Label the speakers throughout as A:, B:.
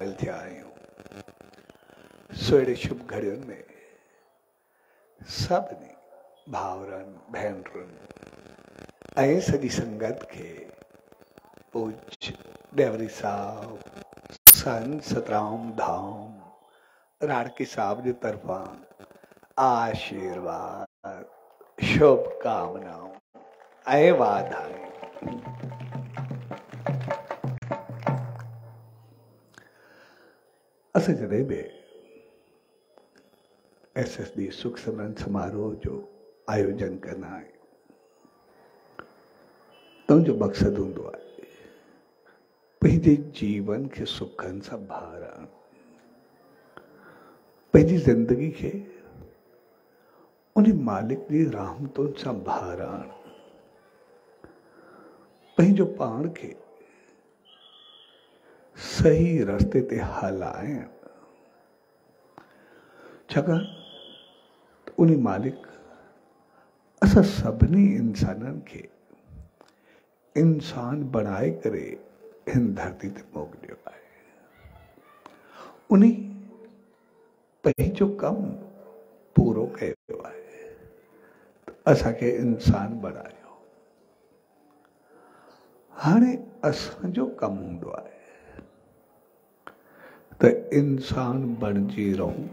A: शामिल थिया आहियूं। सुहिणे शुभ घड़ियुनि में सभिनी भाउरनि भेनरुनि ऐं सॼी संगत खे पूज्य डेवरी साहब संत सतराम धाम राणकी साहब जी तरफां आशीर्वाद शुभकामनाऊं ऐं वाधायूं। असां जॾहिं बि SSD सुख सिमरन समारोह जो आयोजन कंदा आहियूं त उनजो मक़सदु हूंदो आहे पंहिंजे जीवन खे सुखनि सां भरणु, पंहिंजी ज़िंदगी खे उन मालिक जी रहमतुनि सां भरणु, पंहिंजो पाण खे सही रस्ते ते हलाइणु। छाकाणि त उन मालिक असां सभिनी इंसाननि खे इंसान बणाए करे हिन धरती ते मोकिलियो आहे। उन पंहिंजो कमु पूरो कयो आहे त असांखे इंसान बणायो। हाणे असांजो कमु हूंदो आहे त इंसान बणिजी रहूं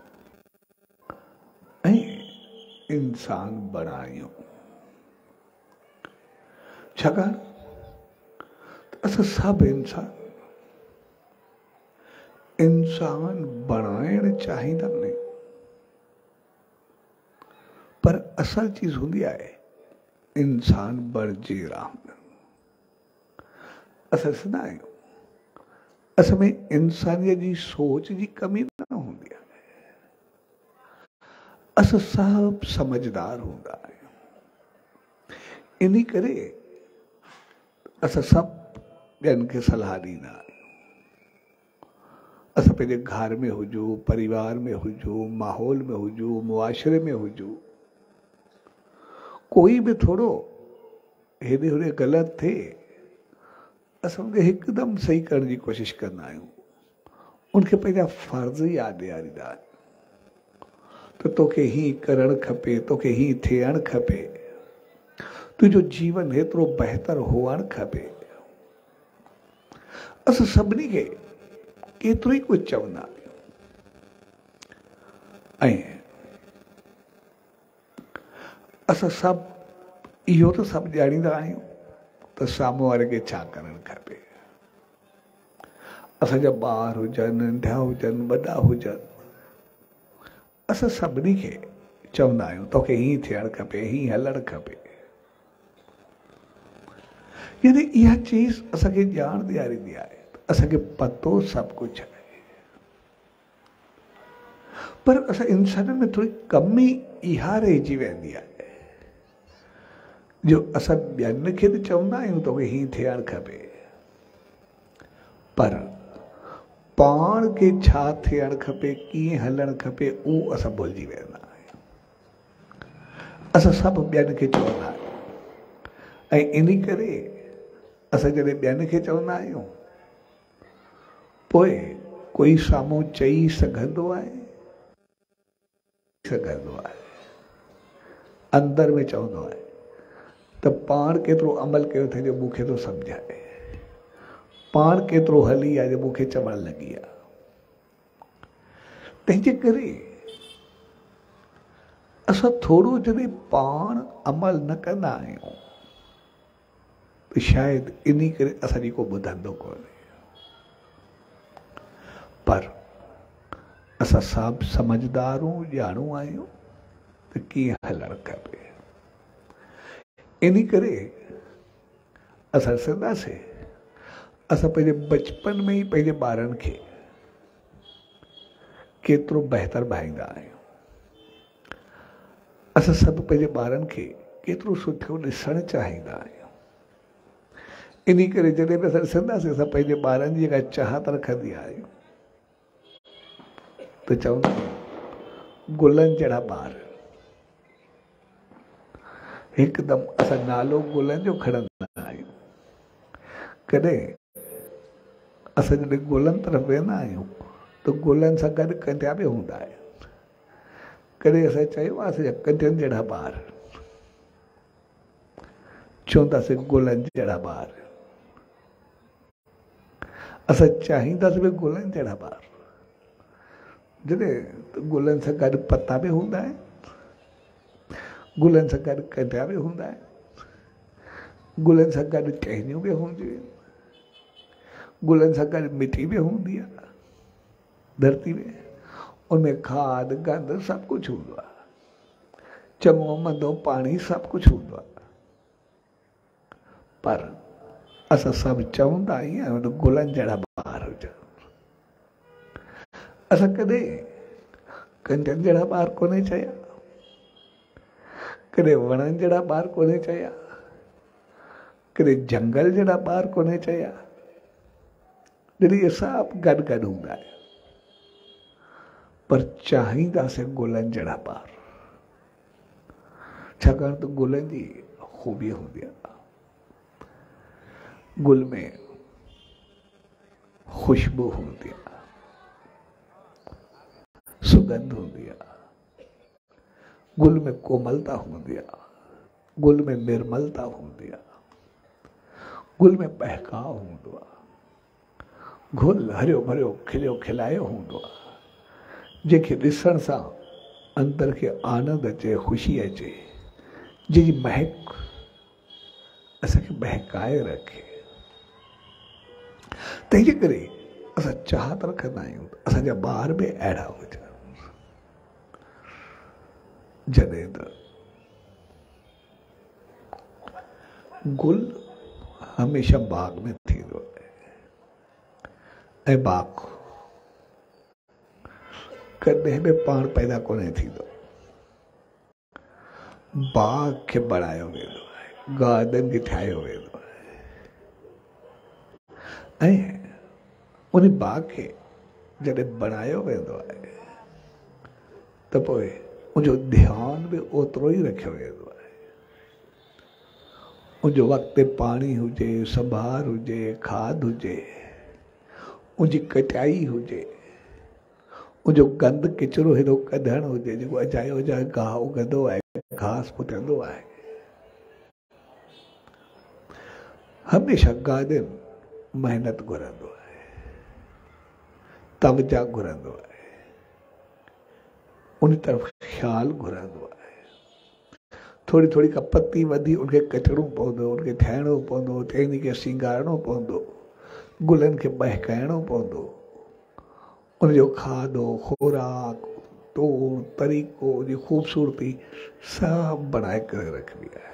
A: ऐं इंसान बणायूं। छाकाणि त असां सभु इंसान बणाइण चाहींदा आहियूं, पर असल चीज़ हूंदी आहे इंसान बणिजी रहणु। असां ॾिसंदा आहियूं असां में इंसानियत जी सोच जी कमी न हूंदी आहे। असां सभु समझदार हूंदा आहियूं। इन करे असां सभु ॿियनि खे सलाह ॾींदा आहियूं। असां पंहिंजे घर में हुजूं, परिवार में हुजूं, माहौल में हुजूं, मुआशरे में हुजूं, कोई बि थोरो हेॾे होॾे ग़लति थिए असां उनखे हिकदमि सही करण जी कोशिशि कंदा आहियूं। उनखे पंहिंजा फर्ज़ यादि ॾियारींदा आहियूं त तोखे हीअं करणु खपे, तोखे हीअं थियणु खपे, तुंहिंजो जीवन हेतिरो बहितर हुअणु खपे। असां सभिनी खे केतिरो ई कुझु चवंदा आहियूं ऐं असां सभु इहो त सभु ॼाणींदा आहियूं त साम्हूं वारे खे छा करणु खपे। असांजा ॿार हुजनि, नंढा हुजनि, वॾा हुजनि, असां सभिनी खे चवंदा आहियूं तोखे हीअं थियणु खपे, हीअं हलणु खपे। यानी इहा चीज़ असांखे ॼाण ॾियारींदी आहे असांखे पतो सभु कुझु आहे। पर असां इंसाननि में थोरी कमी इहा रहिजी वेंदी आहे जो असां ॿियनि खे त चवंदा आहियूं तोखे हीअं थियणु खपे, पर पाण खे छा थियणु खपे, कीअं हलणु खपे, उहो असां भुलिजी वेंदा आहियूं। असां सभु ॿियनि खे चवंदा आहियूं ऐं इन करे असां जॾहिं ॿियनि खे चवंदा आहियूं पोइ कोई साम्हूं चई सघंदो आहे, अंदर में चवंदो आहे त पाण केतिरो अमल कयो अथई जो मूंखे थो सम्झाए, पाण केतिरो हली आहे जो मूंखे चवणु लॻी आहे। तंहिंजे करे असां थोरो जॾहिं पाण अमल न कंदा आहियूं त शायदि इन करे असांजी को ॿुधंदो कोन्हे। पर असां सभु समझदारूं ॼाणू आहियूं त कीअं हलणु खपे। इन करे असां ॾिसंदासीं असां पंहिंजे बचपन में ई पंहिंजे ॿारनि खे केतिरो बहितर भाईंदा आहियूं। असां सभु पंहिंजे ॿारनि खे केतिरो सुठो ॾिसणु चाहींदा आहियूं। इन करे जॾहिं बि असां ॾिसंदासीं असां पंहिंजे ॿारनि जी जेका चाहत रखंदी आहियूं त चवंदा गुलनि जहिड़ा ॿार। हिकदमि असां नालो गुलनि जो खणंदा आहियूं। कॾहिं असां जॾहिं ॻोल्हनि तरफ़ वेंदा आहियूं त ॻोल्हनि सां गॾु कंटिया बि हूंदा आहिनि। कॾहिं असां चयो आहे असांजा कंटियनि जहिड़ा ॿार, चवंदासीं ॻोल्हनि जहिड़ा ॿार, असां चाहींदासीं बि ॻोल्हनि जहिड़ा ॿार। जॾहिं ॻोल्हनि सां गॾु पता बि हूंदा आहिनि, ॻोल्हनि सां गॾु कंटिया बि हूंदा आहिनि, ॻोल्हनि सां गॾु टहनियूं बि हूंदियूं आहिनि, ॻोल्हनि सां गॾु मिटी बि हूंदी आहे धरती में, उनमें खाद गंद सभु कुझु हूंदो आहे, चङो मंदो पाणी सभु कुझु हूंदो आहे। पर असां सभु चवंदा आहियूं त ॻोल्हनि जहिड़ा ॿार हुजनि। असां कॾहिं कंटियनि जहिड़ा ॿार कोन्हे चया, कॾहिं वणनि जहिड़ा ॿार कोन्हे चया, कॾहिं जंगल जहिड़ा ॿार कोन्हे चया, जॾहिं इहे सभु गॾु गॾु हूंदा आहिनि। पर चाहींदासीं ॻोल्हनि जहिड़ा ॿार, छाकाणि त ॻोल्हनि जी ख़ूबी हूंदी आहे, गुल में खुशबू हूंदी आहे, सुगंध हूंदी आहे, गुल में कोमलता हूंदी आहे, गुल में निर्मलता हूंदी आहे, गुल में बहकाव हूंदो आहे, गुल हरियो भरियो खिलियो खिलायो हूंदो आहे, जंहिंखे ॾिसण सां अंदर खे आनंद अचे, ख़ुशी अचे, जंहिंजी महक असांखे बहकाए रखे। तंहिंजे करे असां चाहत रखंदा आहियूं त असांजा ॿार बि अहिड़ा हुजनि। जॾहिं त गुल हमेशह बाग में थींदो आहे ऐं बाग कॾहिं बि पाण पैदा कोन्हे थींदो, बाग खे बढ़ायो वेंदो आहे, गार्डन खे ठाहियो वेंदो आहे ऐं उन बाग खे जॾहिं बढ़ायो वेंदो आहे त पोइ उनजो ध्यानु बि ओतिरो ई रखियो वेंदो आहे। उनजो वक़्तु ते पाणी हुजे, संभार हुजे, खाद हुजे, उनजी कटाई हुजे, उनजो गंद किचिरो हेॾो कढणु हुजे, जेको अजायो अजायो गाह उगंदो आहे, घास फुटंदो आहे। हमेशह गार्डन महिनत घुरंदो आहे, तवजा घुरंदो आहे, उन तरफ़ ख़्यालु घुरंदो आहे। थोरी थोरी का पती वधी उनखे कटणो पवंदो, उनखे ठाहिणो पवंदो, टहनी खे सिंगारणो पवंदो, गुलनि खे बहकाइणो पवंदो, उनजो खाधो खुराक तौर तरीक़ो जी ख़ूबसूरती सभु बनाए करे रखबी आहे।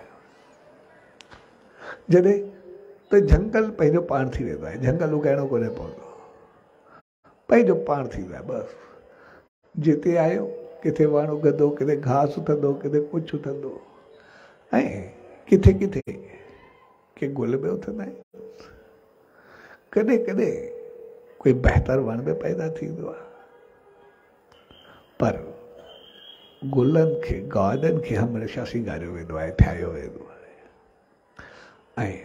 A: जॾहिं त झंगल पंहिंजो पाण थी वेंदो आहे, झंगल उगाइणो कोन्हे पवंदो, पंहिंजो पाण थींदो आहे। बसि जिते आयो किथे वण उगंदो, किथे घास उथंदो, किथे कुझु उथंदो ऐं किथे किथे के गुल बि उथंदा आहिनि। कॾहिं कॾहिं कोई बहितर वण बि पैदा थींदो आहे। पर गुलनि खे, गार्डन खे हमेशह सिंगारियो वेंदो आहे, ठाहियो वेंदो आहे। ऐं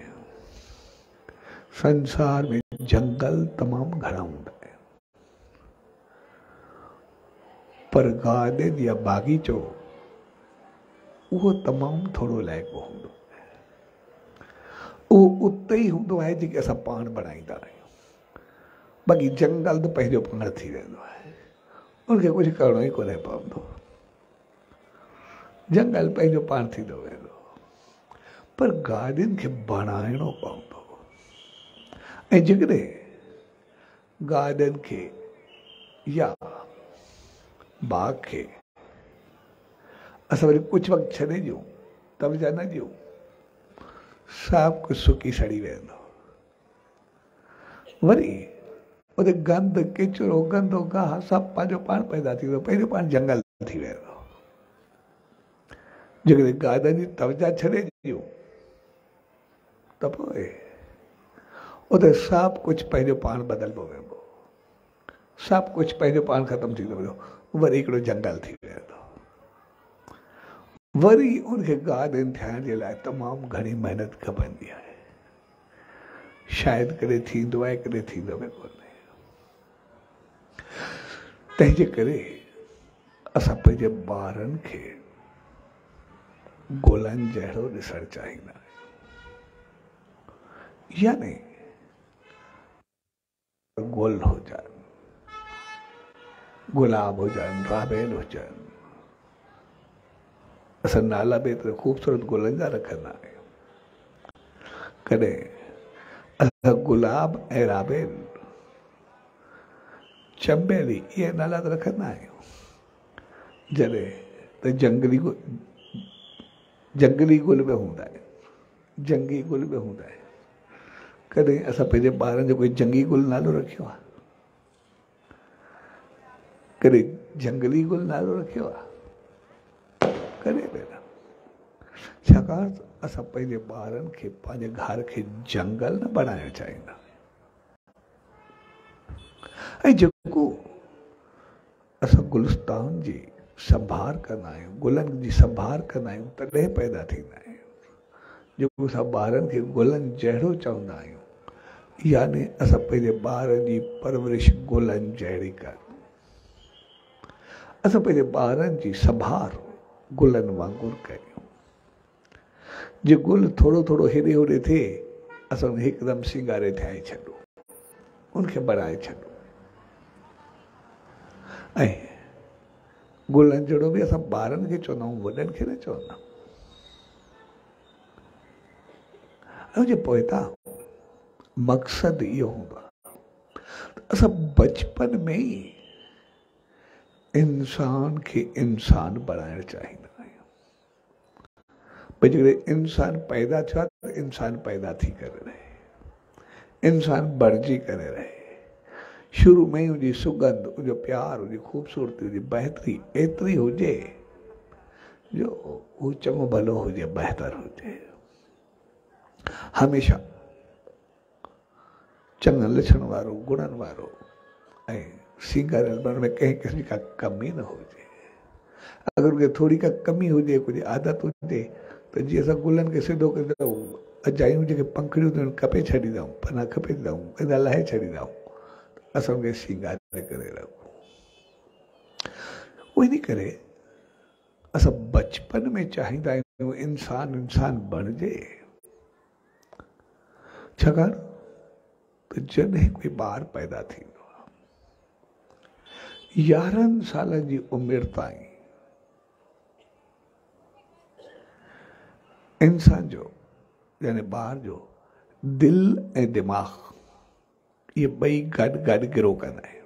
A: संसार में जंगल तमामु घणा हूंदा आहिनि, पर गार्डन या बाग़ीचो उहो तमामु थोरो लाइक़ु हूंदो आहे। उहो उते ई हूंदो आहे जेके असां पाण बणाईंदा आहियूं। बाक़ी जंगल त पंहिंजो पाण थी वेंदो आहे, उनखे कुझु करिणो ई कोन्हे पवंदो। जंगल पंहिंजो पाण थींदो वेंदो, पर गार्डन खे बणाइणो पवंदो। ऐं जेकॾहिं गार्डन खे या बाग खे असां वरी कुझु वक़्तु छॾे ॾियूं, तवजा न ॾियूं, सभु कुझु सुकी सड़ी वेंदो। वरी उते गंद किचिरो गंदो गाह सभु पंहिंजो पाण पैदा थींदो, पंहिंजो पाण जंगल थी वेंदो। जेकॾहिं गार्डन जी तवजा छॾे ॾियूं त पोइ उते सभु कुझु पंहिंजो पाण बदिलंदो वेंदो, सभु कुझु पंहिंजो पाण ख़तमु थींदो वेंदो, वरी हिकिड़ो जंगल थी वेंदो। वरी उनखे गार्डन ठाहिण जे लाइ तमामु घणी महिनत खपंदी आहे। शायदि कॾहिं थींदो आहे, कॾहिं थींदो बि कोन्हे। तंहिंजे करे असां पंहिंजे ॿारनि खे गुलनि जहिड़ो ॾिसणु चाहींदा आहियूं। यानी गुल हुजनि, गुलाब हुजनि, राबेल हुजनि। असां नाला बि एतिरे ख़ूबसूरत गुलनि जा रखंदा आहियूं। कॾहिं असां गुलाब ऐं राबेल, चंबेली इहे नाला त रखंदा आहियूं। जॾहिं त जंगली गुल बि हूंदा आहिनि, जंगी गुल बि हूंदा आहिनि। कॾहिं असां पंहिंजे ॿारनि जो कोई जंगी गुल नालो रखियो आहे? कॾहिं जंगली गुल नालो रखियो आहे? कॾहिं बि न। छाकाणि त असां पंहिंजे ॿारनि खे पंहिंजे घर खे जंगल न बणाइणु चाहींदा। ऐं जेको असां गुलिस्तान जी संभाल कंदा आहियूं, गुलनि जी संभाल कंदा आहियूं, तॾहिं पैदा थींदा आहियूं। जेको असां ॿारनि खे गुलनि जहिड़ो चवंदा आहियूं, यानी असां पंहिंजे ॿारनि जी परवरिश गुलनि जहिड़ी कयूं। असां पंहिंजे ॿारनि जी संभाल गुलनि वांगुरु कयूं। जे गुल थोरो थोरो हेॾे होॾे थिए, असां हिकदमि सिंगारे ठाहे छॾूं, उनखे बढ़ाए छॾूं। ऐं गुलनि जहिड़ो बि असां ॿारनि खे चवंदा आहियूं, वॾनि खे न चवंदा आहियूं। ऐं जे पोइता मक़सदु इहो हूंदो आहे त असां बचपन में ई इंसान खे इंसान बणाइणु चाहींदा आहियूं। भई जेकॾहिं इंसान पैदा थियो आहे त इंसान पैदा थी करे रहे, इंसान बणिजी करे रहे। शुरू में ई हुनजी सुगंध, हुनजो प्यार, हुनजी ख़ूबसूरती, हुनजी बहितरी एतिरी हुजे जो हू चङो भलो हुजे, बहितर हुजे। हमेशह चङनि लछण वारो, गुणनि वारो ऐं सिंगारियल मन में कंहिं क़िस्म का कमी न हुजे। अगरि उनखे थोरी का कमी हुजे, कुझु आदत हुजे, त जीअं असां गुलनि खे सिधो कंदा आहियूं, अजायूं जेके पंखड़ियूं आहिनि कपे छॾींदा आहियूं, पना खपे ॾींदा आहियूं, कंदा लाहे छॾींदा आहियूं, असां उनखे सिंगारे करे रखूं। उन करे असां बचपन में चाहींदा आहियूं इंसान इंसान बणिजे। छाकाणि त जॾहिं कोई ॿार पैदा थींदो आहे, 11 सालनि जी उमिरि ताईं इंसान जो यानी ॿार जो दिलि ऐं दिमाग़ इहे ॿई गॾु गिरो कंदा आहिनि।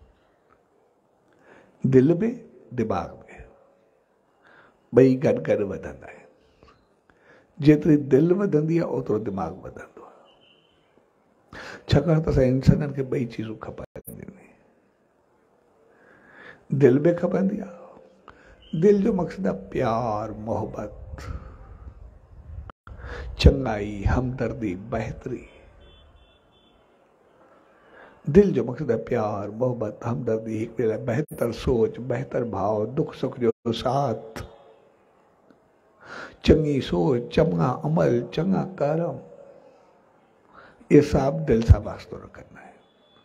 A: दिलि में, दिमाग़ में ॿई गॾु वधंदा आहिनि। जेतिरी दिलि वधंदी आहे ओतिरो दिमाग़ वधंदो आहे। छाकाणि त असां इंसाननि खे ॿई चीज़ूं खपंदियूं आहिनि। दिलि बि खपंदी आहे। दिलि जो मक़सदु आहे प्यार, मोहबत, चङाई, हमदर्दी, बहितरी। दिल जो मक़सदु है प्यार, मोहब्बत, हमदर्दी, एक ॿिए लाइ बहितर सोच, बहितर भाव, दुख सुख जो साथ, चङी सोच, चङा अमल, चङा कर्म, ये सभु दिल सां वास्तो रखंदा आहिनि।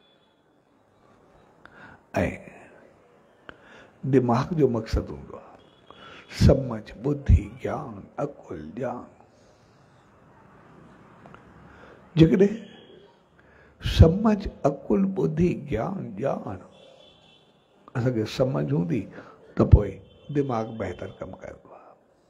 A: ऐं दिमाग़ जो मक़सदु हूंदो आहे समझ, बुद्धि, ज्ञान, अकुल, ज्ञान। जेकॾहिं समझ, अकुल, बुद्धि, ज्ञान असांखे समझ हूंदी त पोइ दिमाग़ बहितर कमु कंदो आहे।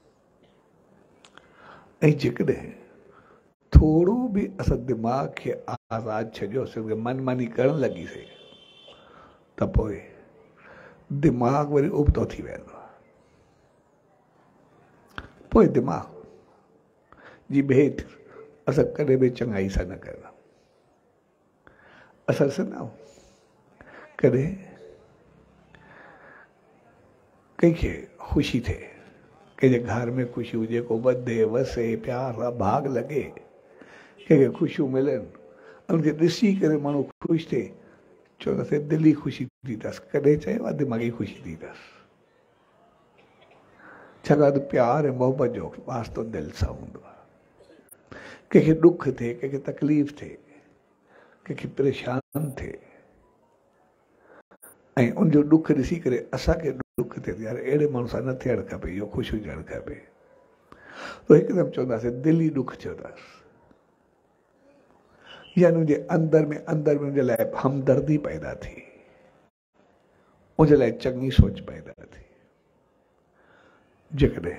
A: ऐं जेकॾहिं थोरो बि असां दिमाग़ खे आज़ादु छॾियोसीं, मनमानी करणु लॻीसीं, त पोइ दिमाग़ वरी उबतो थी वेंदो आहे। पोइ दिमाग़ जी भेट असां कॾहिं बि चङाई सां न कंदा। असां ॾिसंदा आहियूं कॾहिं कंहिंखे ख़ुशी थिए, कंहिंजे घर में ख़ुशी हुजे, को वधे वसे, प्यार सां भाग लॻे, कंहिंखे ख़ुशियूं मिलनि, उनखे ॾिसी करे माण्हू ख़ुशि थिए, चवंदासीं दिली ख़ुशी थी अथसि। कॾहिं चयो आहे दिमाग़ी ख़ुशी थी अथसि? छाकाणि त प्यार ऐं मोहबत जो वास्तो दिलि सां हूंदो आहे। कंहिंखे ॾुख थिए, कंहिंखे तकलीफ़ थिए, कंहिंखे परेशान थिए ऐं उनजो दुख ॾिसी करे असांखे दुख थिए यार अहिड़े माण्हू सां न थियणु खपे, इहो ख़ुशि हुजणु खपे, त हिकदमि चवंदासीं दिली दुख चवंदासीं, यानी उनजे अंदर में उनजे लाइ हमदर्दी पैदा थी, उनजे लाइ चङी सोच पैदा थी। जेकॾहिं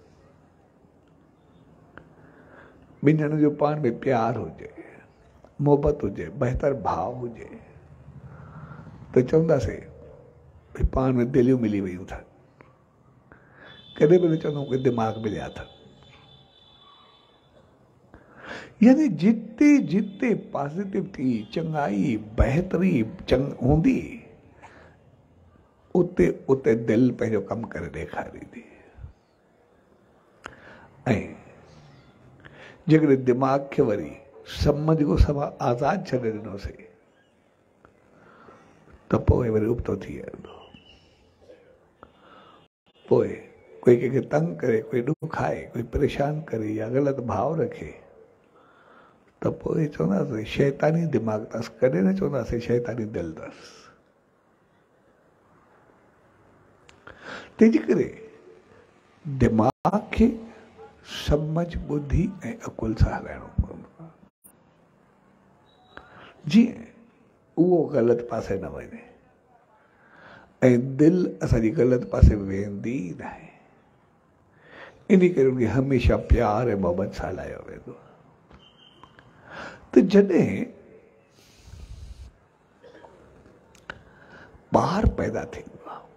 A: ॿिनि ॼणनि जो पाण में प्यार हुजे, मोहबत हुजे, बहितर भाव हुजे, त चवंदासीं भई पाण में दिलियूं मिली वियूं अथनि, कॾहिं बि न चवंदो कि दिमाग़ मिलिया अथनि। यानी जिते जिते पॉजिटिविटी, चङाई, बहितरी हूंदी, उते उते दिलि पंहिंजो कमु करे ॾेखारींदी। ऐं जेकॾहिं दिमाग़ खे वरी सम्झ को सभु आज़ादु छॾे ॾिनोसीं त पोइ वरी उबतो थी वेंदो। पोइ कोई कंहिंखे तंग करे, कोई ॾुखाए, कोई परेशान करे या ग़लति भाव रखे त पोइ चवंदासीं शैतानी दिमाग़ अथसि, कॾहिं न चवंदासीं शैतानी दिलि अथसि। तंहिंजे करे दिमाग़ खे सम्झ, ॿुधी ऐं अकुल सां हलाइणो पवंदो आहे, जीअं उहो ग़लति पासे न वञे ऐं दिलि असांजी ग़लति पासे वेंदी ई न आहे। इन करे उनखे हमेशह प्यार ऐं मोहबत सां हलायो वेंदो। त जॾहिं ॿार पैदा थींदो आहे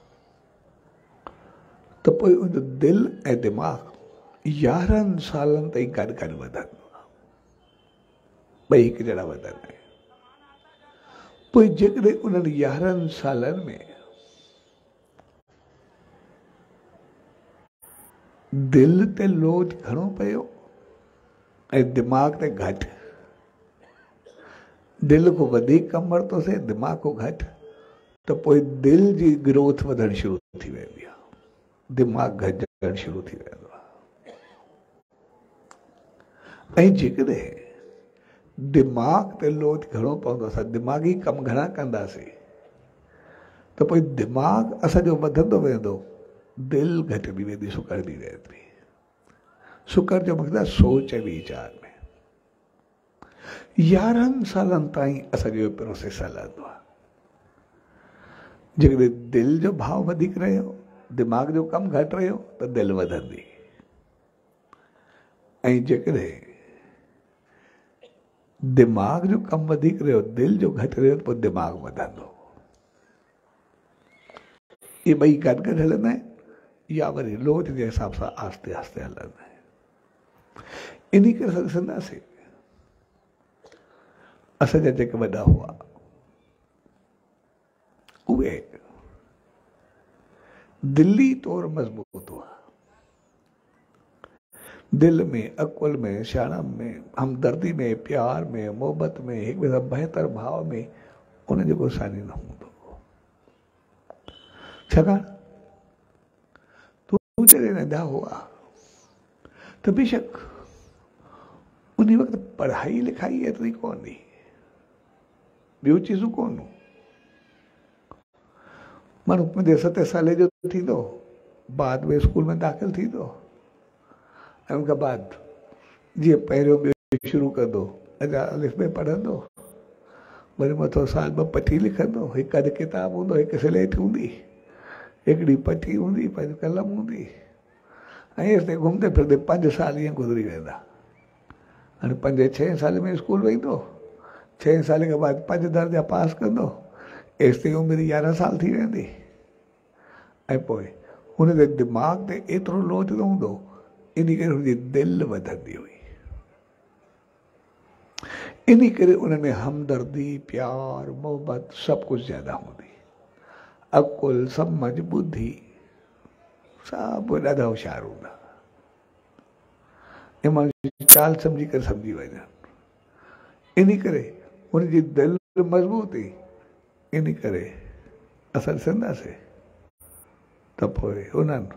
A: त पोइ उनजो दिलि ऐं दिमाग़ 11 सालनि ताईं गॾु गॾु वधंदो आहे, ॿई हिकु जहिड़ा वधंदा आहिनि। पोइ जेकॾहिं उन्हनि 11 सालनि में दिलि ते लोड घणो पियो ऐं दिमाग़ ते घटि, दिलि को वधीक कमु वरितोसीं, दिमाग़ को घटि, त पोइ दिलि जी ग्रोथ वधणु शुरू थी वेंदी आहे, दिमाग़ घटिजणु शुरू थी वेंदो आहे। ऐं जेकॾहिं दिमाग़ ते लोड घणो पवंदो, असां दिमाग़ी कमु घणा कंदासीं त पोइ दिमाग़ असांजो वधंदो वेंदो, दिलि घटिजी वेंदी, सुकड़दी वेंदी। सुकड़ जो मतिलबु सोच ऐं वीचार में 11 सालनि ताईं असांजो इहो प्रोसेस हलंदो आहे। जेकॾहिं दिलि जो भाव वधीक रहियो, दिमाग़ जो कमु घटि रहियो त दिलि वधंदी, ऐं जेकॾहिं दिमाग़ जो कमु वधीक रहियो, दिलि जो घटि रहियो, पोइ दिमाग़ वधंदो। इहे ॿई गॾु गॾु हलंदा आहिनि या वरी लोच जे हिसाब सां आहिस्ते आहिस्ते हलंदा आहिनि। इन करे असां ॾिसंदासीं असांजा जेके वॾा हुआ उहे दिली तौर मज़बूत हुआ, दिलि में, अकुल में, शाणम में, हमदर्दी में, प्यार में, मोहबत में, हिक ॿिए सां बहितर भाव में उनजो को सानी न हूंदो। छाकाणि तूं जॾहिं नंढा हुआ त बेशक उन वक़्तु पढ़ाई लिखाई एतिरी कोन हुई, ॿियूं चीज़ूं कोन हुयूं। माण्हू 5-7 साले जो थींदो, बाद में स्कूल में दाख़िल थींदो ऐं उनखां बाद जीअं पहिरियों ॿियो शुरू कंदो, अञा अलिफ में पढ़ंदो, वरी मथो साल 2 पटी लिखंदो, हिकु अधु किताब हूंदो, हिकु स्लेट हूंदी, हिकिड़ी पटी हूंदी, 5 कलम हूंदी, ऐं एसिते घुमंदे फिरंदे 5 साल ईअं गुज़री वेंदा। हाणे 5-6 साल में स्कूल वेंदो, 6 साल खां बाद 5 दर्जा पास कंदो, एसिते उमिरि 11 साल थी वेंदी, ऐं पोइ हुनजे दिमाग़ ते एतिरो लोच न हूंदो, इन करे हुनजी दिलि वधंदी हुई। इन करे उनमें हमदर्दी, प्यार, मोहबत सभु कुझु ज़्यादा हूंदी, अकुल, सम्झ, बुद्धि सभु ॾाढा होशियार हूंदा, ऐं माण्हू चाल सम्झी करे सम्झी वञनि। इन करे हुनजी दिलि मज़बूत हुई। इन करे असां ॾिसंदासीं त पोइ उन्हनि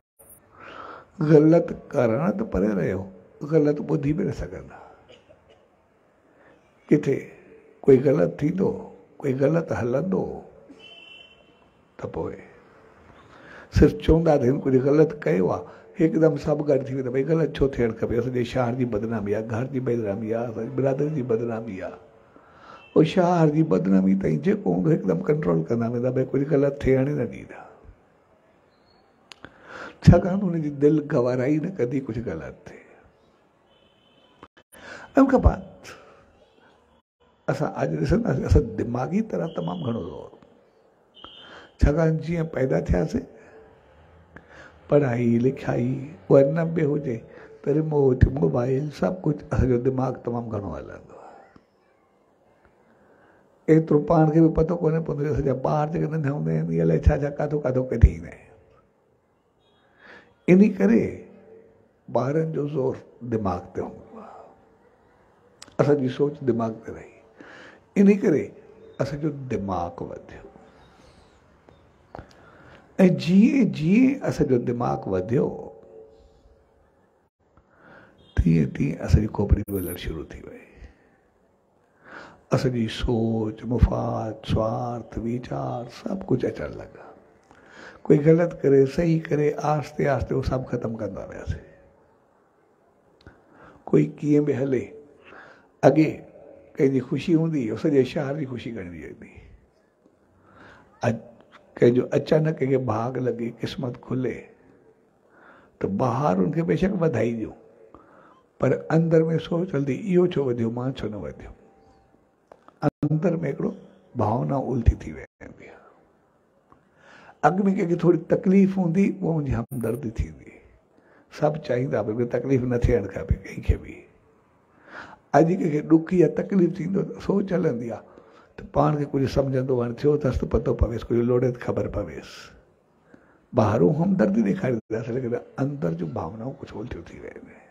A: ग़लति करण त परे रहियो, ग़लति ॿुधी बि न सघंदा। किथे कोई ग़लति थींदो, कोई ग़लति हलंदो त पोइ सिर्फ़ु चवंदा आहिनि कुझु ग़लति कयो आहे, हिकदमि सभु गॾु थी वेंदा, भई ग़लति छो थियणु खपे, असांजे शहर जी बदनामी आहे, घर जी बदनामी आहे, असांजी बिरादरी जी बदनामी आहे। उहो शहर जी बदनामी ताईं जेको हूंदो हिकदमि कंट्रोल कंदा वेंदा, भई कुझु ग़लति थियण ई न ॾींदा, छाकाणि हुनजी दिलि गवाराई न कंदी कुझु ग़लति थिए। उनखां बाद असां अॼु ॾिसंदासीं असां दिमाग़ी तरह तमामु घणो ज़ोर, छाकाणि जीअं पैदा थियासीं पढ़ाई लिखाई उहा न बि हुजे त रिमोट मोबाइल सभु कुझु असांजो दिमाग़ु तमामु घणो हलंदो आहे। एतिरो पाण खे बि पतो कोन्हे पवंदो असांजा ॿार जेके नंढा हूंदा आहिनि इहे अलाए छा छा काथो काथो कढी ईंदा आहिनि। इन करे ॿारनि जो ज़ोर दिमाग़ ते हूंदो आहे, असांजी सोच दिमाग़ ते रही, इन करे असांजो दिमाग़ु वधियो ऐं जीअं जीअं असांजो दिमाग़ु वधियो तीअं तीअं असांजी खोपड़ी वलण शुरू थी वई। असांजी सोच मुफ़ाद स्वार्थ वीचार सभु कुझु अचणु लॻा। कोई ग़लति करे सही करे आहिस्ते आहिस्ते उहो सभु ख़तमु कंदा वियासीं। कोई कीअं बि हले, अॻे कंहिंजी ख़ुशी हूंदी उहो सॼे शहर जी ख़ुशी ॻणिजी वेंदी। अॼु कंहिंजो अचानक कंहिंखे भाग लॻे क़िस्मत खुले त ॿाहिरि उनखे बेशक वधाई ॾियूं, पर अंदरि में सोच हलंदी इहो छो वधियो मां छो न वधियो। अंदर में हिकिड़ो भावना उल्टी थी वेंदी आहे। अॻु में कंहिंखे थोरी तकलीफ़ हूंदी उहा मुंहिंजी हमदर्दी थींदी, सभु चाहींदा भई तकलीफ़ न थियणु खपे कंहिंखे बि। अॼु कंहिंखे ॾुख या तकलीफ़ थींदो त सोच हलंदी आहे त पाण खे कुझु सम्झंदो हाणे थियो अथसि त पतो पवेसि, कुझु लोड़े त ख़बर पवेसि। ॿाहिरों हमदर्दी ॾेखारींदासीं लेकिन अंदर जूं भावनाऊं कुझु उल्टियूं थी वेंदियूं आहिनि।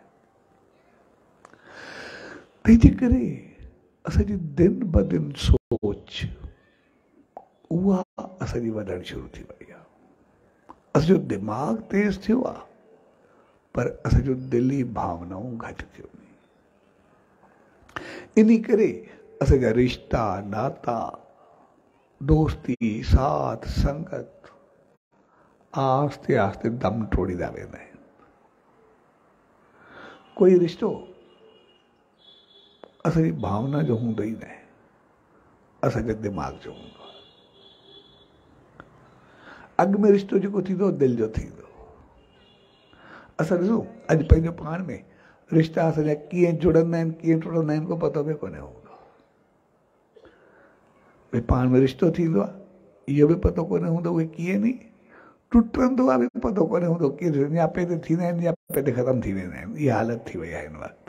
A: तंहिंजे करे असांजी दिन ब दिन सोच उहा असांजी वधणु शुरू थी वई आहे। असांजो दिमाग़ तेज़ थियो आहे पर असांजो दिली भावनाऊं घटि थियूं। इन करे असांजा रिश्ता नाता दोस्ती साथ संगत आहिस्ते आहिस्ते दम टोड़ींदा वेंदा आहिनि। कोई रिश्तो असांजी भावना जो हूंदो ई न आहे, असांजे दिमाग़ जो हूंदो आहे। अॻु में रिश्तो जेको थींदो दिलि जो थींदो। असां ॾिसूं अॼु पंहिंजो पाण में रिश्ता असांजा कीअं जुड़ंदा आहिनि कीअं टुटंदा आहिनि को पतो बि कोन्हे हूंदो। भई पाण में रिश्तो थींदो आहे इहो बि पतो कोन्हे हूंदो उहे कीअं नी टुटंदो आहे बि पतो कोन्हे हूंदो कीअं या पे ते थींदा आहिनि या पे ते ख़तमु थी वेंदा आहिनि। इहा हालति थी वई आहे हिन वक़्तु।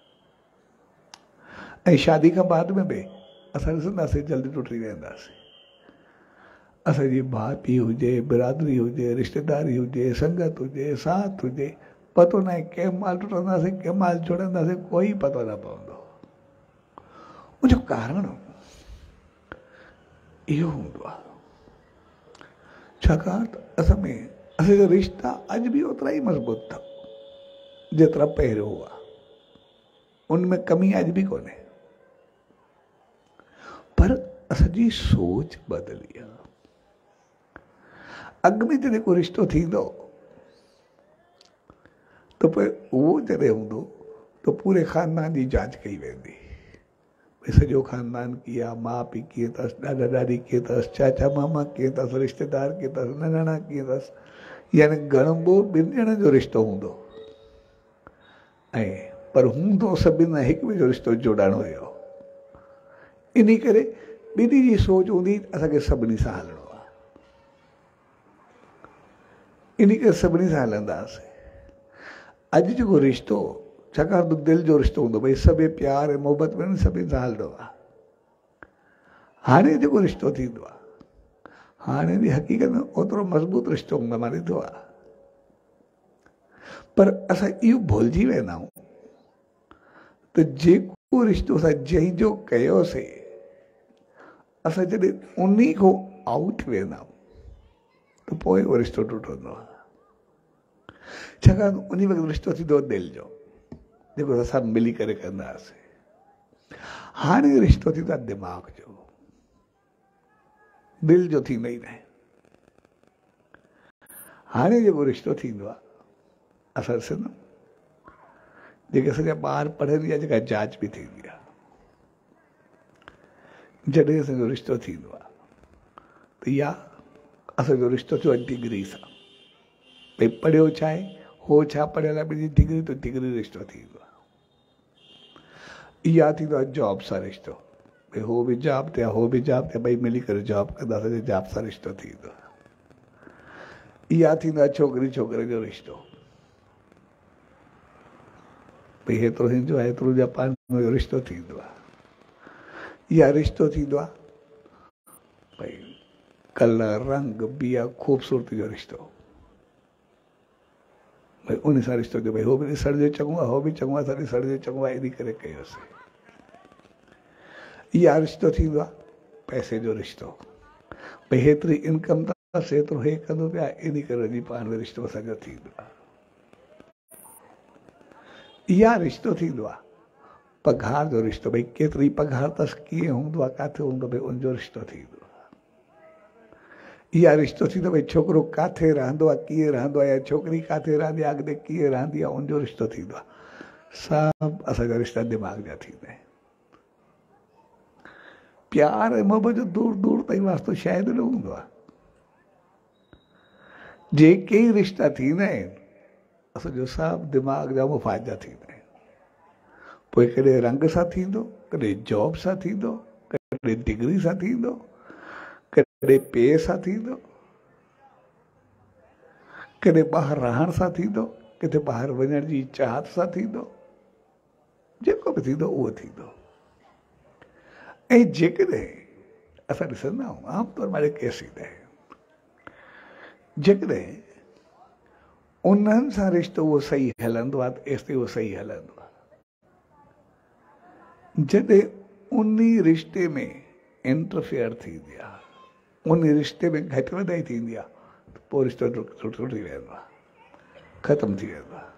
A: ऐं शादी खां बाद में बि असां ॾिसंदासीं जल्दी टुटी वेंदासीं। असांजी भाउ पीउ हुजे बिरादरी हुजे रिश्तेदारी हुजे संगत हुजे साथ हुजे पतो न आहे कंहिं महिल टुटंदासीं कंहिं महिल जुड़ंदासीं कोई पतो न पवंदो। उनजो कारण इहो हूंदो आहे छाकाणि त असां में असांजा रिश्ता अॼु बि ओतिरा ई मज़बूत अथव जेतिरा पहिरियों हुआ। उनमें कमी अॼु बि कोन्हे पर असांजी सोच बदिली आहे। अॻु में जॾहिं को रिश्तो थींदो त पोइ उहो जॾहिं हूंदो त पूरे ख़ानदान जी जांच कई वेंदी। भई सॼो ख़ानदान कीअं आहे, माउ पीउ कीअं अथसि, ॾाॾा ॾाॾी कीअं अथसि, चाचा मामा कीअं अथसि, रिश्तेदार कीअं अथसि, नानाणा कीअं अथसि। यानी घणो ॿिनि ॼणनि जो रिश्तो हूंदो ऐं पर हूंदो सभिनि सां हिकु ॿिए जो रिश्तो जोड़ाइणो हुयो। इन करे ॿिन्ही जी सोच हूंदी असांखे सभिनी सां हलणो आहे। इन करे सभिनी सां हलंदासीं। अॼु जेको रिश्तो छाकाणि त दिलि जो रिश्तो हूंदो भई सभु प्यार ऐं मोहबत में सभिनी सां हलंदो आहे। हाणे जेको रिश्तो थींदो आहे हाणे जी हक़ीक़त में ओतिरो मज़बूत रिश्तो मां ॾिठो आहे पर असां इहो भुलिजी वेंदा आहियूं त जेको रिश्तो असां जंहिंजो कयोसीं असां जॾहिं उन खां आउट वेंदा आहियूं त पोइ उहो रिश्तो टुटंदो आहे। छाकाणि उन वक़्तु रिश्तो थींदो दिलि जो जेको असां सभु मिली करे कंदासीं। हाणे रिश्तो थींदो आहे दिमाग़ जो, दिलि जो थींदो ई न। हाणे जेको रिश्तो थींदो आहे असां ॾिसंदा जेके असांजा ॿार पढ़नि या जेका जांच बि थींदी आहे, जॾहिं असांजो रिश्तो थींदो आहे त या असांजो रिश्तो थियो आहे डिग्री सां, भई पढ़ियो छा आहे, हो छा पढ़ियल आहे, मुंहिंजी डिग्री तो डिग्री रिश्तो थींदो आहे। इहा थींदो आहे जॉब सां रिश्तो, भई हो बि जॉब ते आहे, हो बि जॉब ते, ॿई मिली करे जॉब कंदासीं, जॉब सां रिश्तो थींदो आहे। इहा थींदो आहे छोकिरी छोकिरे जो रिश्तो, भई हेतिरो हिनजो आहे, हेतिरो जापान जो रिश्तो थींदो आहे। इहा रिश्तो थींदो आहे भई कलर रंग बिया ख़ूबसूरती जो रिश्तो, भई उन सां रिश्तो थियो, भई हो बि ॾिसण जो चङो आहे, हो बि चङो आहे, ॾिसण जो चङो आहे, इन करे कयोसीं। इहा रिश्तो थींदो आहे पैसे जो रिश्तो, भई हेतिरी इनकम अथसि, हेतिरो हे कंदो पिया, इन करे वञी पाण में रिश्तो असांजो थींदो आहे। इहा रिश्तो थींदो आहे पघार जो रिश्तो, भई केतिरी पघार अथसि, कीअं हूंदो आहे, किथे हूंदो, भई उनजो रिश्तो थींदो आहे। इहा रिश्तो थींदो भई छोकिरो किथे रहंदो आहे, कीअं रहंदो आहे, या छोकिरी किथे रहंदी आहे, अॻिते कीअं रहंदी आहे, उनजो रिश्तो थींदो आहे। सभु असांजा रिश्ता दिमाग़ जा थींदा आहिनि। प्यार ऐं मोहबत जो दूर दूर ताईं वास्तो शायदि न हूंदो आहे। जेके ई रिश्ता थींदा आहिनि असांजो सभु दिमाग़ जा मुफ़ाद जा थींदा आहिनि। पोइ कॾहिं रंग सां थींदो, कॾहिं जॉब सां थींदो, कॾहिं डिग्री सां थींदो, कॾहिं पेय सां थींदो, कॾहिं ॿाहिरि रहण सां थींदो, किथे ॿाहिरि वञण जी चाहत सां थींदो, जेको बि थींदो उहो थींदो। ऐं जेकॾहिं असां ॾिसंदा आहियूं आमतौर वारे केस ईंदा आहिनि, जेकॾहिं उन्हनि सां रिश्तो उहो सही हलंदो आहे त एसिताईं उहो सही हलंदो आहे। जॾहिं उन रिश्ते में इंटरफेयर थींदी आहे, उन रिश्ते में घटि वधाई थींदी आहे, त पोइ रिश्तो टुटी वेंदो आहे, ख़तमु थी वेंदो आहे।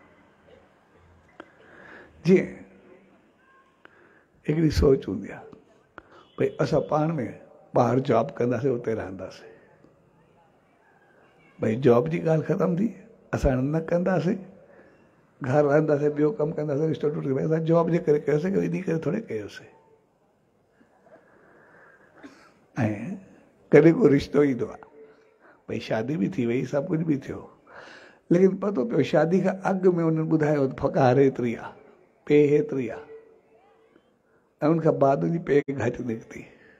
A: जीअं हिकिड़ी सोच हूंदी आहे भई असां पाण में ॿाहिरि जॉब कंदासीं, उते रहंदासीं, भई जॉब जी ॻाल्हि ख़तमु थी, असां न कंदासीं, घर रहंदासीं, ॿियो कमु कंदासीं, रिश्तो टुटी वेंदो। असां जॉब जे करे कयोसीं, इन करे थोरे कयोसीं। ऐं कॾहिं को रिश्तो ईंदो आहे, भई शादी बि थी वई, सभु कुझु बि थियो, लेकिन पतो पियो शादी खां अॻु में उन्हनि ॿुधायो पघार एतिरी आहे, पे हेतिरी आहे, ऐं उनखां बाद उनजी पे घटि निकिती,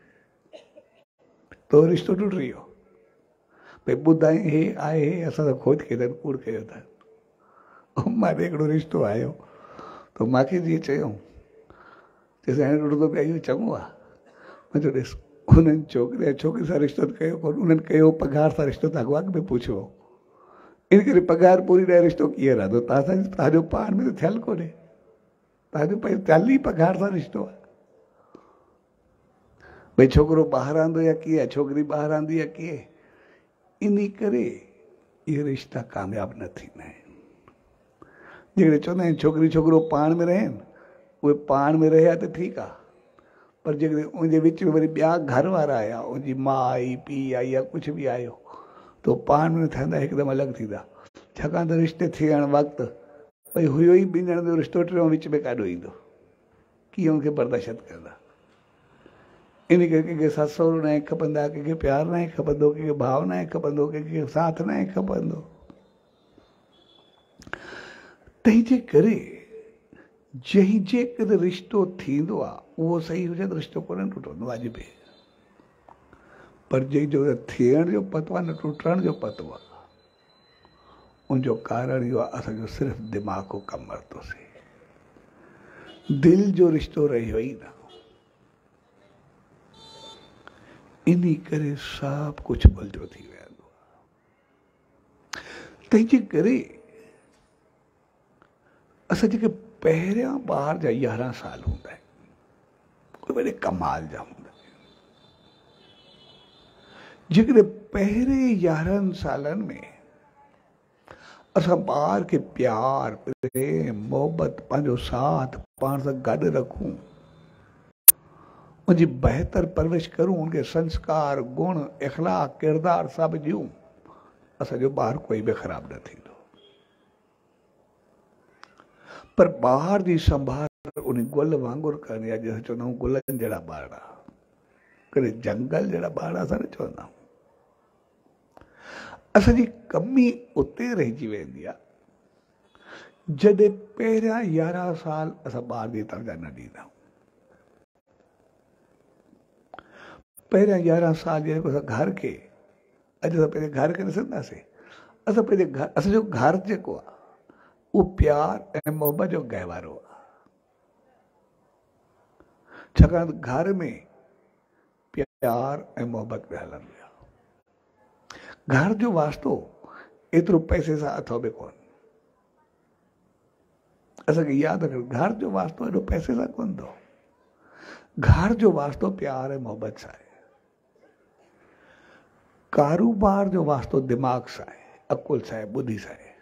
A: तो रिश्तो टुटी वियो। भई ॿुधाई हे आहे, हे असां त खोज कयो अथनि, कूड़ कयो अथनि। मां हिकिड़ो रिश्तो आयो त मूंखे जीअं चयूं, चइसि हाणे टुटंदो पिया, इहो चङो आहे। मां चयो ॾिस, उन्हनि छोकिरे ऐं छोकिरी सां रिश्तो कयो कोन, उन्हनि कयो पघार सां रिश्तो, तव्हां अॻु में पुछो, इन करे पघार पूरी ॾे रिश्तो कीअं रहंदो, तव्हांजो पाण में त थियलु कोन्हे, तव्हांजो थियल ई पघार सां रिश्तो आहे। भई छोकिरो ॿाहिरि रहंदो या कीअं आहे, छोकिरी ॿाहिरि रहंदी या कीअं, इन करे इहे रिश्ता कामयाबु न थींदा आहिनि। जेकॾहिं चवंदा आहिनि छोकिरी छोकिरो पाण में रहनि, उहे पाण में रहिया त ठीकु आहे, पर जेकॾहिं उनजे विच में वरी ॿिया घर वारा आया, उनजी माउ आई, पीउ आई, या कुझु बि आयो, त पाण में ठहंदा हिकदमि अलॻि थींदा। छाकाणि त रिश्ते थियण वक़्तु भई हुयो ई ॿिनि ॼणनि जो रिश्तो, टियों विच में काॾो ईंदो, कीअं हुनखे बर्दाश्त कंदा। इन करे कंहिंखे ससु सहुरो न आहे खपंदा, कंहिंखे प्यारु न आहे खपंदो, कंहिंखे भाव न आहे खपंदो, कंहिंखे साथ न आहे खपंदो। तंहिंजे करे जंहिंजे करे रिश्तो थींदो आहे उहो सही हुजे त रिश्तो कोन टुटंदो वाजिबु आहे, पर जंहिंजो थियण जो पतो आहे न टुटण जो पतो आहे, उनजो कारण इहो आहे असांजो सिर्फ़ु दिमाग़ को कमु वरितोसीं, दिलि जो रिश्तो रहियो ई न। इन करे सभु कुझु भुलिजो थी वेंदो आहे। तंहिंजे करे असां जेके पहिरियां ॿार जा 11 साल हूंदा आहिनि, उहे वॾे कमाल जा हूंदा आहिनि। जेकॾहिं पहिरें 11 सालनि में असां ॿार खे प्यार, प्रेम, मोहबत, पंहिंजो साथ पाण सां गॾु रखूं, उनकी बेहतर परवरिश करूं, उनके संस्कार गुण इखलाक किरदार सब ॾियूं, असांजो ॿार कोई भी ख़राब न थींदो। पर ॿार जी संभाल उन गुल वांगुरु करणी आहे। जैसे चवंदा आहियूं गुलनि जहिड़ा ॿार, कॾहिं जंगल जहिड़ा ॿार असां न चवंदा आहियूं। असांजी कमी उते रहिजी वेंदी आहे जॾहिं पहिरियां 11 साल असां ॿार जी तवजा न ॾींदा आहियूं। पहिरियां 11 साल जेको असां घर खे, अॼु असां पंहिंजे घर खे ॾिसंदासीं, असां पंहिंजे घर, असांजो घर जेको आहे उहो प्यार ऐं मोहबत जो गहवारो आहे। छाकाणि त घर में प्यार ऐं मोहबत में हलंदी आहे। घर जो वास्तो एतिरो पैसे सां अथव बि कोन। असांखे यादि रखणु, घर जो वास्तो एॾो पैसे सां कोन अथव। घर जो वास्तो प्यार ऐं मोहबत सां आहे। कारोबार जो वास्तो दिमाग़ सां आहे, अकुल सां आहे, ॿुधी सां आहे।